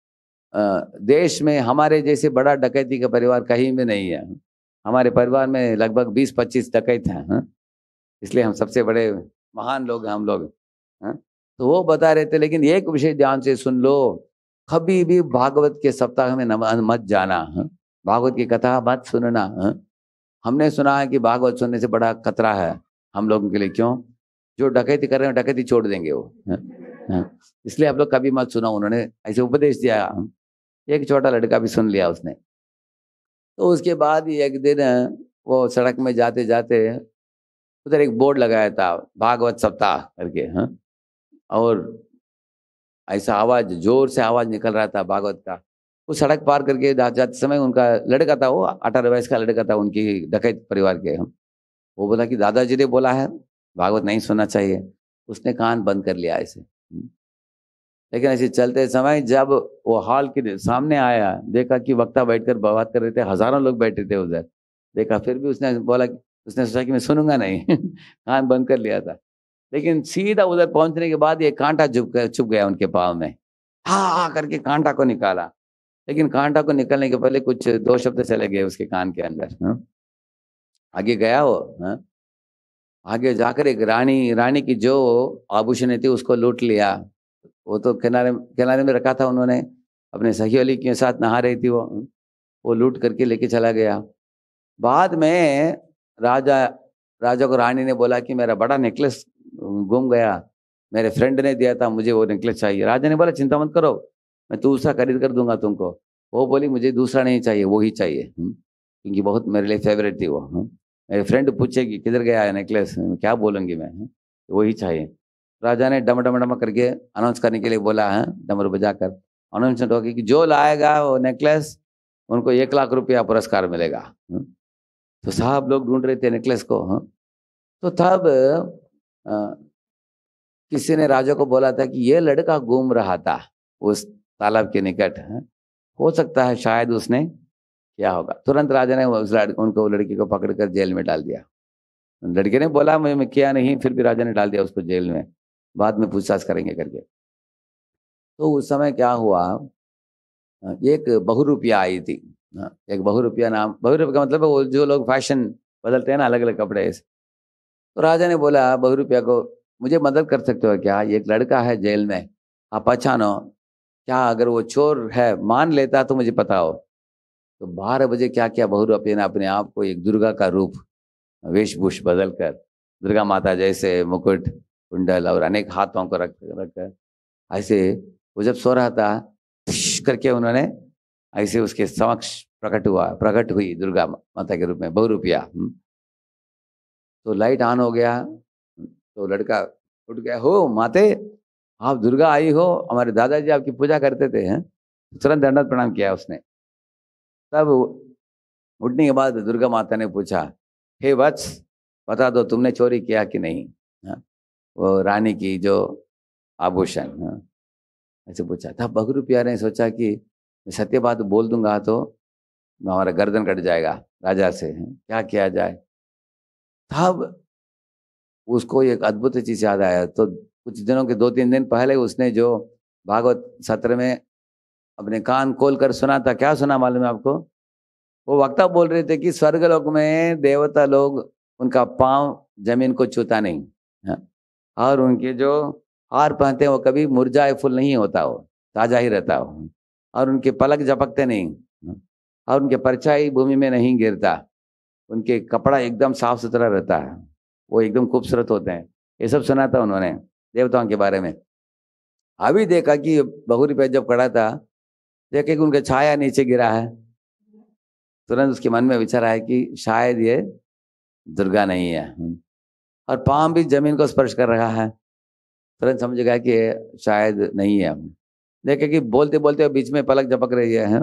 देश में हमारे जैसे बड़ा डकैती का परिवार कहीं में नहीं है। हमारे परिवार में लगभग बीस पच्चीस डकैत हैं, इसलिए हम सबसे बड़े महान लोग हैं हम लोग। हाँ? तो वो बता रहे थे, लेकिन एक विषय ध्यान से सुन लो, कभी भी भागवत के सप्ताह में मत जाना, हाँ? भागवत की कथा मत सुनना। हाँ? हमने सुना है कि भागवत सुनने से बड़ा खतरा है हम लोगों के लिए। क्यों? जो डकैती कर रहे हैं डकैती छोड़ देंगे वो। हाँ? हाँ? इसलिए आप लोग कभी मत सुना। उन्होंने ऐसे उपदेश दिया। एक छोटा लड़का भी सुन लिया उसने। तो उसके बाद एक दिन वो सड़क में जाते जाते उधर एक बोर्ड लगाया था, भागवत सप्ताह करके। हाँ? और ऐसा आवाज, जोर से आवाज निकल रहा था भागवत का। वो सड़क पार करके जाते समय उनका लड़का था, वो अठारह वयस का लड़का था, उनकी डकैत परिवार के। हम वो बोला कि दादाजी ने बोला है भागवत नहीं सुनना चाहिए। उसने कान बंद कर लिया ऐसे। लेकिन ऐसे चलते समय जब वो हॉल के सामने आया, देखा कि वक्ता बैठकर बात कर रहे थे, हजारों लोग बैठे थे उधर। देखा, फिर भी उसने बोला, उसने सोचा कि मैं सुनूंगा नहीं कान बंद कर लिया था। लेकिन सीधा उधर पहुंचने के बाद ये कांटा चुप चुप गया उनके पाँव में। हाँ हाँ करके कांटा को निकाला, लेकिन कांटा को निकलने के पहले कुछ दो शब्द चले गए उसके कान के अंदर। हा? आगे गया वो। हा? आगे जाकर एक रानी रानी की जो आभूषण थी उसको लूट लिया। वो तो किनारे किनारे में रखा था उन्होंने, अपने सहेली के साथ नहा रही थी वो वो लूट करके लेके चला गया। बाद में राजा राजा को रानी ने बोला कि मेरा बड़ा नेकलेस गुम गया, मेरे फ्रेंड ने दिया था, मुझे वो नेकलेस चाहिए। राजा ने बोला चिंता मत करो, मैं दूसरा खरीद कर दूंगा तुमको। वो बोली मुझे दूसरा नहीं चाहिए, वो ही चाहिए, क्योंकि बहुत मेरे लिए फेवरेट थी वो। हुँ? मेरे फ्रेंड पूछेगी किधर गया है नेकलेस, क्या बोलूँगी मैं, वो ही चाहिए। राजा ने डम डम डम करके अनाउंस करने के लिए बोला है, डमरू बजाकर अनाउंसमेंट होगी कि जो लाएगा वो नेकलेस उनको एक लाख रुपया पुरस्कार मिलेगा। तो साहब लोग ढूंढ रहे थे नेकलेस को। हाँ? तो तब किसी ने राजा को बोला था कि ये लड़का घूम रहा था उस तालाब के निकट, है? हो सकता है शायद उसने क्या होगा। तुरंत राजा ने उस लड़के उनको लड़की को पकड़कर जेल में डाल दिया। लड़के ने बोला मैं मैं किया नहीं, फिर भी राजा ने डाल दिया उसको जेल में, बाद में पूछताछ करेंगे करके। तो उस समय क्या हुआ, एक बहुरूपिया आई थी। एक बहुरूपिया नाम, बहुरूपिया का मतलब वो जो लोग फैशन बदलते हैं ना, अलग अलग कपड़े ऐसे। तो राजा ने बोला बहुरूपिया को, मुझे मदद कर सकते हो क्या? एक लड़का है जेल में, आप पहचानो क्या? अगर वो चोर है मान लेता तो मुझे पता हो। तो बारह बजे क्या किया बहुरूपिया ने, अपने आप को एक दुर्गा का रूप वेशभूष बदल कर, दुर्गा माता जैसे मुकुट कुंडल और अनेक हाथों को रख रखकर ऐसे, वो जब सो रहा था करके उन्होंने ऐसे उसके समक्ष प्रकट हुआ प्रकट हुई दुर्गा माता के रूप में बहुरूपिया। तो लाइट ऑन हो गया, तो लड़का उठ गया, हो माते आप दुर्गा आई हो, हमारे दादाजी आपकी पूजा करते थे। हैं? तुरंत दंडवत प्रणाम किया उसने। तब उठने के बाद दुर्गा माता ने पूछा, हे वत्स बता दो तुमने चोरी किया कि नहीं? हा? वो रानी की जो आभूषण, ऐसे पूछा। तब बहुरूपिया ने सोचा कि सत्य बात बोल दूंगा तो हमारा गर्दन कट जाएगा राजा से, क्या किया जाए। तब उसको एक अद्भुत चीज याद आया। तो कुछ दिनों के दो तीन दिन पहले उसने जो भागवत सत्र में अपने कान खोल कर सुना था, क्या सुना मालूम है आपको? वो वक्ता बोल रहे थे कि स्वर्गलोक में देवता लोग, उनका पांव जमीन को छूता नहीं है, और उनके जो हार पहनते हैं वो कभी मुरझाए फूल नहीं होता, वो ताजा ही रहता हो, और उनके पलक झपकते नहीं, और उनके परछाई भूमि में नहीं गिरता, उनके कपड़ा एकदम साफ सुथरा रहता है, वो एकदम खूबसूरत होते हैं। ये सब सुना था उन्होंने देवताओं के बारे में। अभी देखा कि बहुरी पे जब खड़ा था, देखे कि उनका छाया नीचे गिरा है। तुरंत उसके मन में विचार आया कि शायद ये दुर्गा नहीं है, और पांव भी जमीन को स्पर्श कर रहा है। तुरंत समझ गया कि ये शायद नहीं है। देखे कि बोलते बोलते बीच में पलक झपक रही है, है?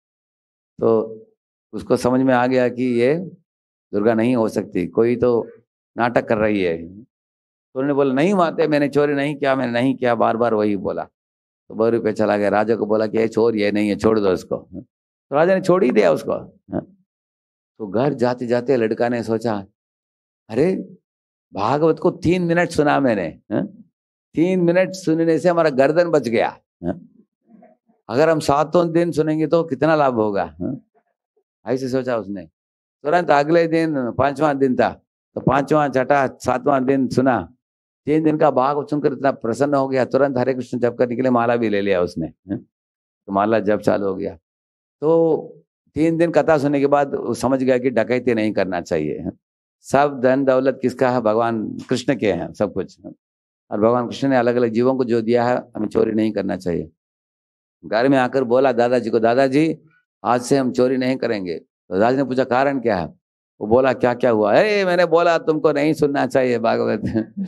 तो उसको समझ में आ गया कि ये दुर्गा नहीं हो सकती, कोई तो नाटक कर रही है। तो उन्होंने बोला, नहीं माते, मैंने चोरी नहीं किया, मैंने नहीं किया, बार बार वही बोला। तो बहुरी पे चला गया, राजा को बोला कि ये चोर ये नहीं है, छोड़ दो उसको। तो राजा ने छोड़ ही दिया उसको। तो घर जाते जाते लड़का ने सोचा, अरे भागवत को तीन मिनट सुना मैंने, है? तीन मिनट सुनने से हमारा गर्दन बच गया, है? अगर हम सातों दिन सुनेंगे तो कितना लाभ होगा, है? ऐसे सोचा उसने। तुरंत अगले दिन पांचवा दिन था, तो पांचवा छठा सातवां दिन सुना। तीन दिन का भागवत सुनकर इतना प्रसन्न हो गया, तुरंत हरे कृष्ण जप करने के लिए माला भी ले लिया उसने, है? तो माला जप चालू हो गया। तो तीन दिन कथा सुनने के बाद वो समझ गया कि डकैती नहीं करना चाहिए, है? सब धन दौलत किसका है? भगवान कृष्ण के हैं सब कुछ, है? और भगवान कृष्ण ने अलग अलग जीवों को जो दिया है, हमें चोरी नहीं करना चाहिए। घर में आकर बोला दादाजी को, दादाजी आज से हम चोरी नहीं करेंगे। तो दादाजी ने पूछा कारण क्या है? वो बोला, क्या क्या हुआ? अरे मैंने बोला तुमको नहीं सुनना चाहिए भागवत।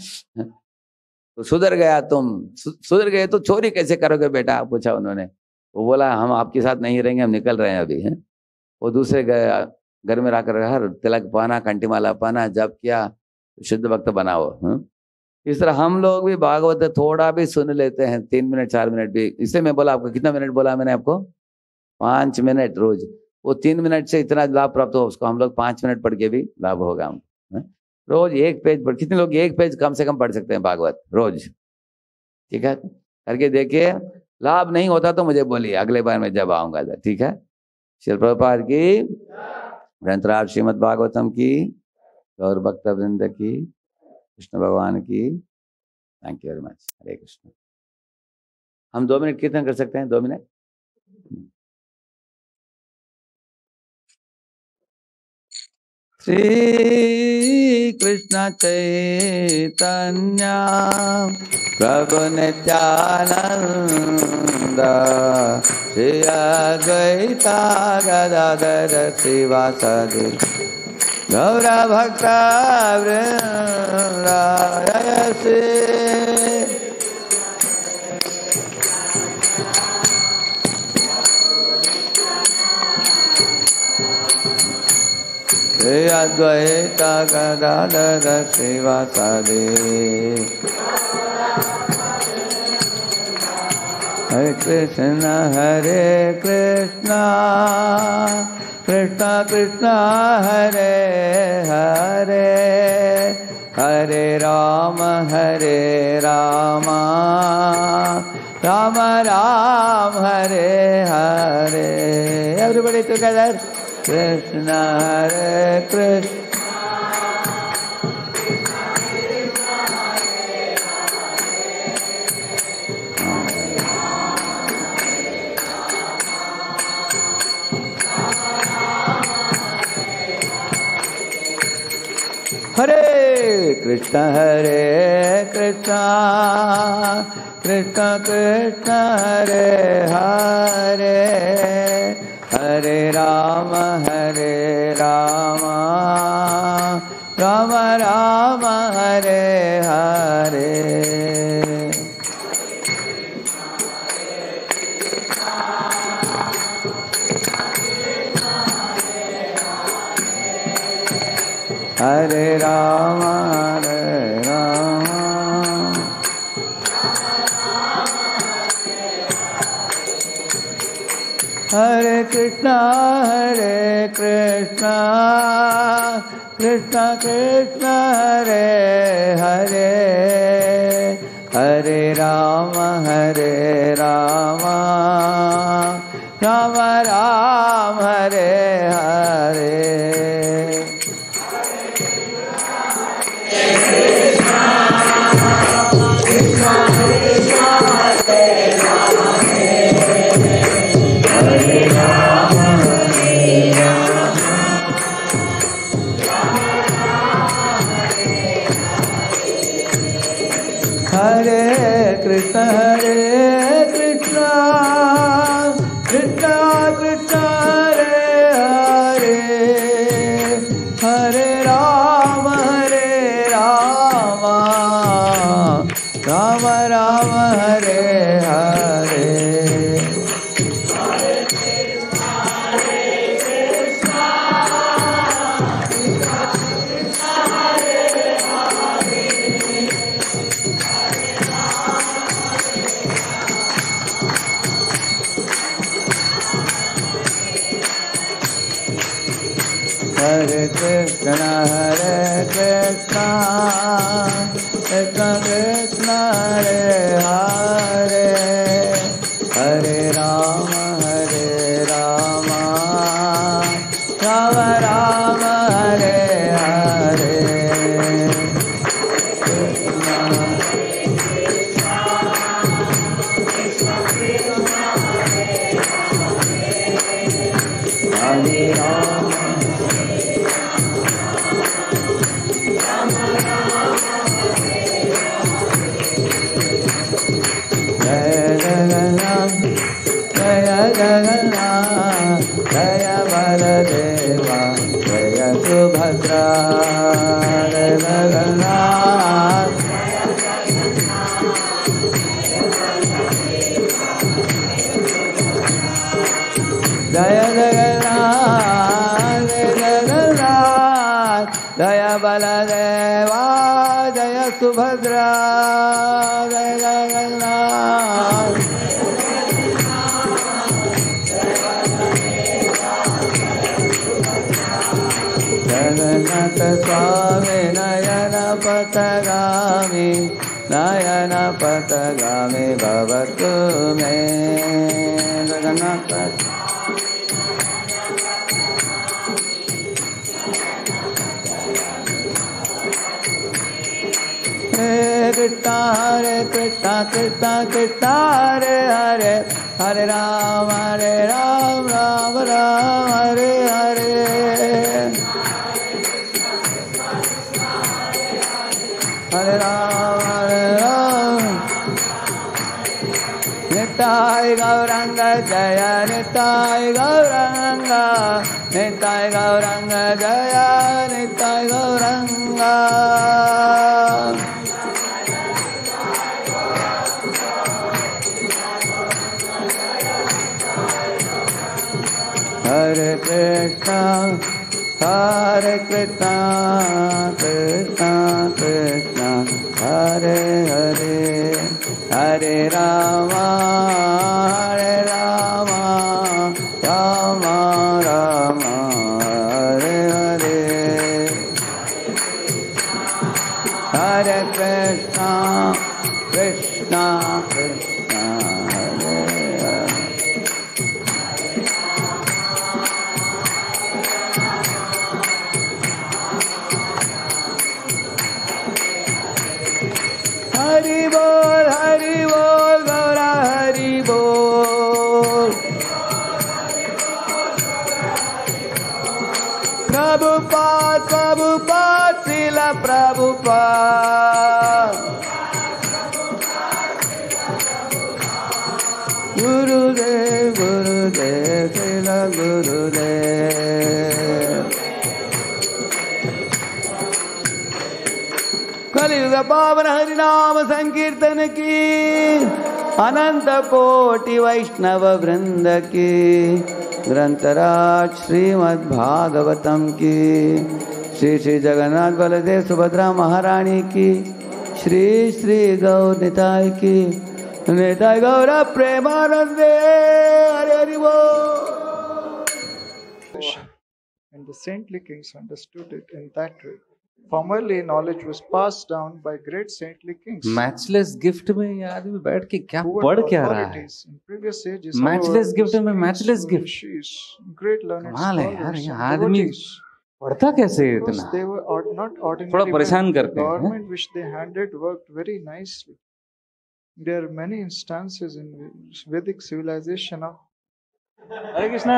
तो सुधर गया तुम, सुधर गए तो चोरी कैसे करोगे बेटा? पूछा उन्होंने। वो बोला, हम आपके साथ नहीं रहेंगे, हम निकल रहे हैं अभी, है? वो दूसरे घर में रखकर हर तिलक पाना, कंठीमाला पाना, जप किया, शुद्ध भक्त बनाओ। इस तरह हम लोग भी भागवत थोड़ा भी सुन लेते हैं, तीन मिनट चार मिनट भी। इससे मैं बोला आपको, कितना मिनट बोला मैंने आपको? पांच मिनट रोज। वो तीन मिनट से इतना लाभ प्राप्त हो, उसको हम लोग पांच मिनट पढ़ के भी लाभ होगा हम, है? रोज एक पेज पढ़, कितने लोग एक पेज कम से कम पढ़ सकते हैं भागवत रोज? ठीक है, करके देखिए। लाभ नहीं होता तो मुझे बोलिए, अगले बार मैं जब आऊंगा, ठीक है? श्रील प्रभुपाद की, ग्रंथराज श्रीमद् भागवतम की, गौर भक्त वृंद की, कृष्ण भगवान की। Thank you very much. Hare Krishna. हम दो मिनट कीर्तन कर सकते हैं? दो मिनट। श्री कृष्ण चैतन्य प्रभु नित्यानंद श्री अद्वैता गदाधर श्रीवासादि गौर भक्त वृंद श्री अद्वैता गदाधर श्रीवासादि। हरे कृष्ण हरे कृष्ण कृष्ण कृष्ण हरे हरे, हरे राम हरे राम राम राम हरे हरे। Everybody together. कृष्ण हरे कृष्ण हरे कृष्ण हरे कृष्ण कृष्ण कृष्ण हरे हरे, हरे राम हरे राम राम राम हरे हरे। हरे राम हरे राम हरे कृष्णा हरे कृष्णा कृष्ण कृष्ण हरे हरे हरे राम हरे राम राम राम हरे हरे। हरे कृष्ण हरे कृष्ण कृष्ण कृष्ण हरे हरे हरे राम हरे राम राम राम हरे हरे। हरे कृष्ण हरे कृष्ण कृष्ण कृष्ण हरे हरे हरे राम हरे राम राम राम हरे हरे। हरे राम जय बलदेवा जय सुभद्रा जय जगन्नाथ जय जगन्नाथ जय जगन्नाथ जय बलदेवा जय सुभद्रा जय जगन्नाथ। जगन्नाथ स्वामी नयन पथगामी नयन पथगामी भवतु मे जगन्नाथ। कृष्ण हरे कृष्ण कृष्ण कृष्ण हरे हरे हरे राम हरे राम राम राम हरे हरे। हरे राम हरे राम निताय गौरंग जय निताय गौरंग निताय गौरंग जय निताय गौरंग। हरे कृष्ण हरे कृष्ण कृष्ण कृष्ण हरे हरे हरे राम हरे राम राम राम हरे हरे। हरे कृष्ण कृष्ण कृष्ण हरे हरे। हरि बोल हरि बोल गौरा हरि बोल। प्रभुपाद प्रभुपाद श्रील प्रभुपाद। गुरुदेव गुरुदेव श्रील गुरुदेव। कलियुग पावन हरि नाम संकीर्तन की अनंत कोटि वैष्णव वृंद की ग्रंथराज श्रीमद् भागवतम की श्री श्री जगन्नाथ बलदेव सुभद्रा महारानी की श्री श्री गौर निताय की निताय गौर प्रेमानंदे हरि हरि बोल। and the saintly kings understood it in that way. Formerly, knowledge was passed down by great saintly kings. Matchless gift में ये आदमी बैठ के क्या Who were पढ़ the क्या रहा है? authorities in previous ages, Matchless however, gift the में saints matchless were gift. rishis, great learned कमाल है यार, scholars ये and आदमी devotees. पढ़ता कैसे है Because इतना? they were ord- not ordinary थोड़ा men. परेशान The करते हैं, हैं? government which they handled worked very nicely. There are many instances in Vedic civilization of हरे कृष्णा,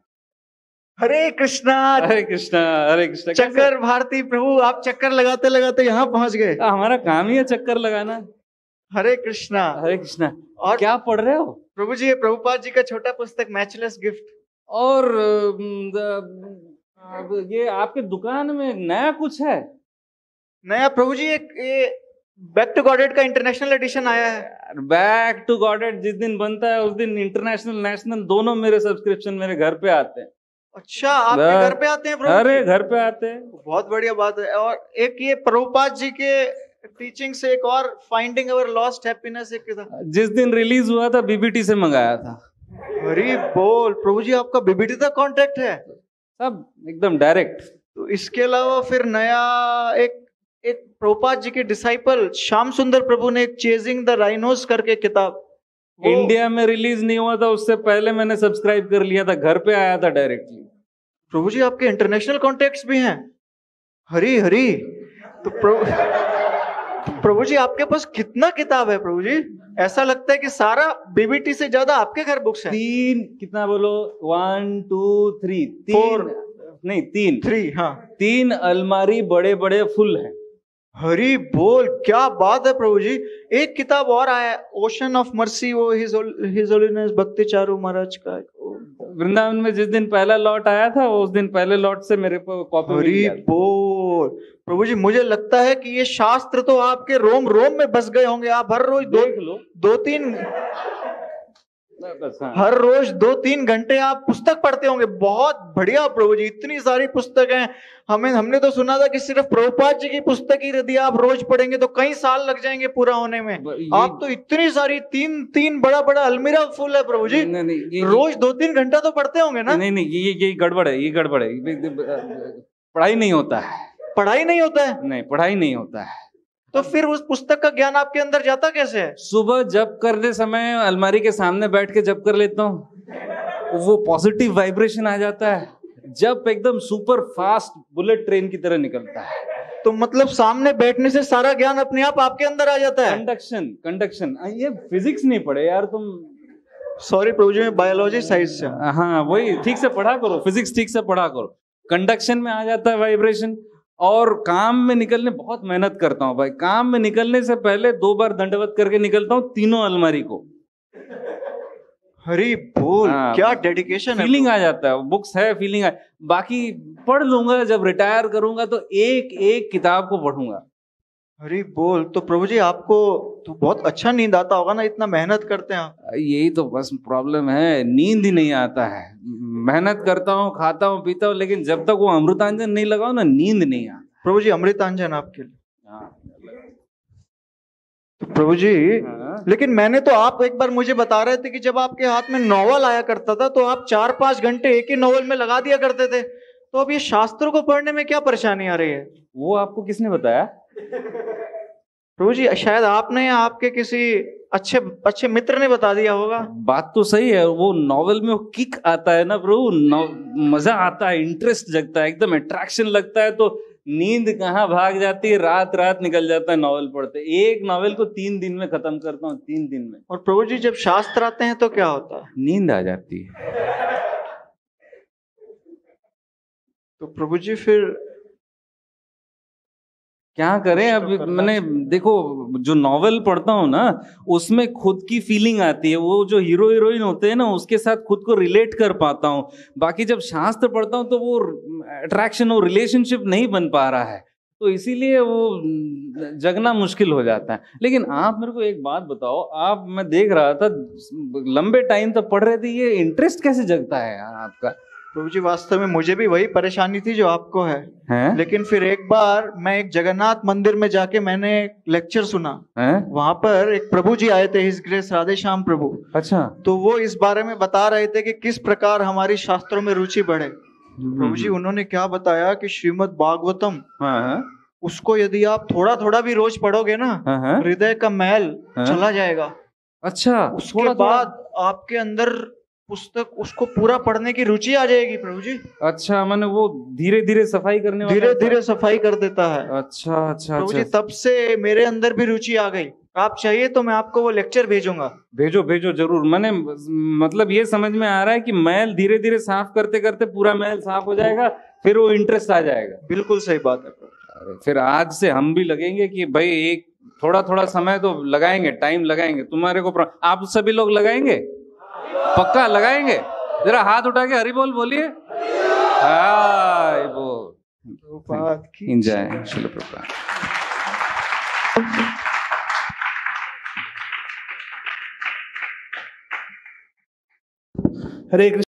हरे कृष्णा हरे कृष्णा, हरे कृष्णा। कैसे? चक्कर भारती प्रभु, आप चक्कर लगाते लगाते यहाँ पहुंच गए। आ, हमारा काम ही है चक्कर लगाना। हरे कृष्णा। हरे कृष्णा। और क्या पढ़ रहे हो? प्रभु जी, ये प्रभुपाद जी का छोटा पुस्तक मैचलेस गिफ्ट। और अम, द- अब ये आपके दुकान में नया कुछ है? नया प्रभु जी, एक ये बैक टू गॉडेड का इंटरनेशनल एडिशन आया है। बैक टू गॉडेड जिस दिन बनता है उस दिन इंटरनेशनल नेशनल दोनों मेरे सब्सक्रिप्शन मेरे घर पे आते हैं। अच्छा, आपके घर पे आते हैं प्रभु अरे जी? घर पे आते हैं। बहुत बढ़िया बात है। और एक ये प्रभुपाद जी के टीचिंग से एक और फाइंडिंग अवर लॉस्ट हैप्पीनेस एक था। जिस दिन रिलीज हुआ था बीबीटी से मंगाया था। अरे बोल प्रभु जी, आपका बीबीटी तक कॉन्टेक्ट है? सब एकदम डायरेक्ट। तो इसके अलावा फिर नया एक एक प्रभुपाद जी के डिसाइपल श्याम सुंदर प्रभु ने एक चेजिंग द राइनोस करके किताब इंडिया में रिलीज नहीं हुआ था, उससे पहले मैंने सब्सक्राइब कर लिया था, घर पे आया था डायरेक्टली। प्रभु जी, आपके इंटरनेशनल कॉन्टेक्ट्स भी हैं? हरी हरी। तो प्रभु तो प्रभु जी, आपके पास कितना किताब है प्रभु जी? ऐसा लगता है कि सारा बीबीटी से ज्यादा आपके घर बुक्स हैं। तीन कितना बोलो? वन टू थ्री तीन Four. नहीं तीन थ्री हाँ तीन अलमारी बड़े बड़े फुल है। हरी बोल, क्या बात है प्रभु जी। एक किताब और आया, ओशन ऑफ मर्सी, वो his his holiness Bhakti Charu महाराज का। वृंदावन में जिस दिन पहला लॉट आया था उस दिन पहले लॉट से मेरे को कॉपी मिल हरी गया। बोल प्रभु जी, मुझे लगता है कि ये शास्त्र तो आपके रोम रोम में बस गए होंगे। आप हर रोज दो देख लो। दो तीन बस हाँ। हर रोज दो तीन घंटे आप पुस्तक पढ़ते होंगे। बहुत बढ़िया प्रभु जी, इतनी सारी पुस्तक हैं। हमें हमने तो सुना था कि सिर्फ प्रभुपाद जी की पुस्तक ही यदि आप रोज पढ़ेंगे तो कई साल लग जाएंगे पूरा होने में। ये- आप तो इतनी सारी तीन तीन बड़ा बड़ा अलमीरा फुल है प्रभु जी। नहीं, नहीं, ये- रोज दो तीन घंटा तो पढ़ते होंगे ना? नहीं नहीं ये ये गड़बड़ है, ये गड़बड़ है। पढ़ाई नहीं होता है। पढ़ाई नहीं होता है? नहीं, पढ़ाई नहीं होता है। तो फिर उस पुस्तक का ज्ञान आपके अंदर जाता कैसे है? सुबह जप करते समय अलमारी के सामने बैठ के जप कर लेता हूँ, वो पॉजिटिव वाइब्रेशन आ जाता है। जप एकदम सुपर फास्ट बुलेट ट्रेन की तरह निकलता है। तो मतलब सामने बैठने से सारा ज्ञान अपने आप आपके अंदर आ जाता है? कंडक्शन कंडक्शन ये फिजिक्स नहीं पढ़े यार तुम। सॉरी प्रभु जी, मैं बायोलॉजी साइड से हूं। हाँ वही, ठीक से पढ़ा करो, फिजिक्स ठीक से पढ़ा करो। कंडक्शन में आ जाता है वाइब्रेशन। और काम में निकलने बहुत मेहनत करता हूँ भाई। काम में निकलने से पहले दो बार दंडवत करके निकलता हूँ तीनों अलमारी को। हरी बोल, हाँ, क्या डेडिकेशन है। फीलिंग आ जाता है, बुक्स है फीलिंग है। बाकी पढ़ लूंगा, जब रिटायर करूंगा तो एक एक किताब को पढ़ूंगा। हरी बोल, तो प्रभु जी आपको तो बहुत अच्छा नींद आता होगा ना, इतना मेहनत करते हैं आप। यही तो बस प्रॉब्लम है, नींद ही नहीं आता है। मेहनत करता हूँ, खाता हूँ, पीता हूँ, लेकिन जब तक वो अमृतांजन नहीं लगाओ ना, नींद नहीं आता। प्रभु जी अमृतांजन आपके लिए। हाँ। तो प्रभु जी, हाँ। लेकिन मैंने तो आप एक बार मुझे बता रहे थे कि जब आपके हाथ में नॉवल आया करता था तो आप चार पांच घंटे एक ही नॉवल में लगा दिया करते थे। तो अब ये शास्त्रों को पढ़ने में क्या परेशानी आ रही है? वो आपको किसने बताया? प्रभु जी शायद आपने या आपके किसी अच्छे अच्छे मित्र ने बता दिया होगा। बात तो सही है, वो नॉवेल में वो किक आता है ना प्रभु, मजा आता है, इंटरेस्ट जगता है, एकदम अट्रैक्शन लगता है, तो नींद कहाँ भाग जाती है, रात रात निकल जाता है नॉवेल पढ़ते। एक नॉवेल को तीन दिन में खत्म करता हूँ, तीन दिन में। और प्रभु जी जब शास्त्र आते हैं तो क्या होता है? नींद आ जाती है। तो प्रभु जी फिर क्या करें? अब मैंने देखो, जो नॉवेल पढ़ता हूँ ना, उसमें खुद की फीलिंग आती है। वो जो हीरो हीरोइन होते हैं ना, उसके साथ खुद को रिलेट कर पाता हूँ। बाकी जब शास्त्र पढ़ता हूँ तो वो अट्रैक्शन, वो रिलेशनशिप नहीं बन पा रहा है, तो इसीलिए वो जगना मुश्किल हो जाता है। लेकिन आप मेरे को एक बात बताओ, आप, मैं देख रहा था लंबे टाइम तक पढ़ रहे थे, ये इंटरेस्ट कैसे जगता है यार आपका? प्रभु जी वास्तव में मुझे भी वही परेशानी थी जो आपको है, है? लेकिन फिर एक बार मैं एक जगन्नाथ मंदिर में जाके मैंने लेक्चर सुना। है? वहां पर एक प्रभु जी आए थे, हिज ग्रेस राधे श्याम प्रभु। अच्छा। तो वो इस बारे में बता रहे थे कि किस प्रकार हमारी शास्त्रों में रुचि बढ़े। प्रभु जी उन्होंने क्या बताया कि श्रीमद् भागवतम, हाँ हाँ उसको यदि आप थोड़ा थोड़ा भी रोज पढ़ोगे ना, हाँ हाँ हृदय का मैल हाँ। चला जाएगा। अच्छा, उसके थोड़ा बाद आपके अंदर पुस्तक, उसको पूरा पढ़ने की रुचि आ जाएगी प्रभु जी। थोड़ा- अच्छा, मैंने वो धीरे धीरे सफाई करने वाला धीरे है। धीरे सफाई कर देता है अच्छा अच्छा प्रभु जी। अच्छा, तब से मेरे अंदर भी रुचि आ गई। आप चाहिए तो मैं आपको वो लेक्चर भेजूंगा। भेजो भेजो जरूर। मैंने मतलब ये समझ में आ रहा है कि मैल धीरे धीरे साफ करते करते पूरा मैल साफ हो जाएगा, फिर वो इंटरेस्ट आ जाएगा। बिल्कुल सही बात है प्रभु। अरे फिर आज से हम भी लगेंगे कि भाई एक थोड़ा थोड़ा समय तो लगाएंगे, टाइम लगाएंगे। तुम्हारे को प्र... आप सभी लोग लगाएंगे, पक्का लगाएंगे? जरा हाथ उठा के हरि बोल बोलिए। हाय बोल। प्रभुपाद की एंजॉय। श्रील प्रभुपाद। हरे कृष्ण।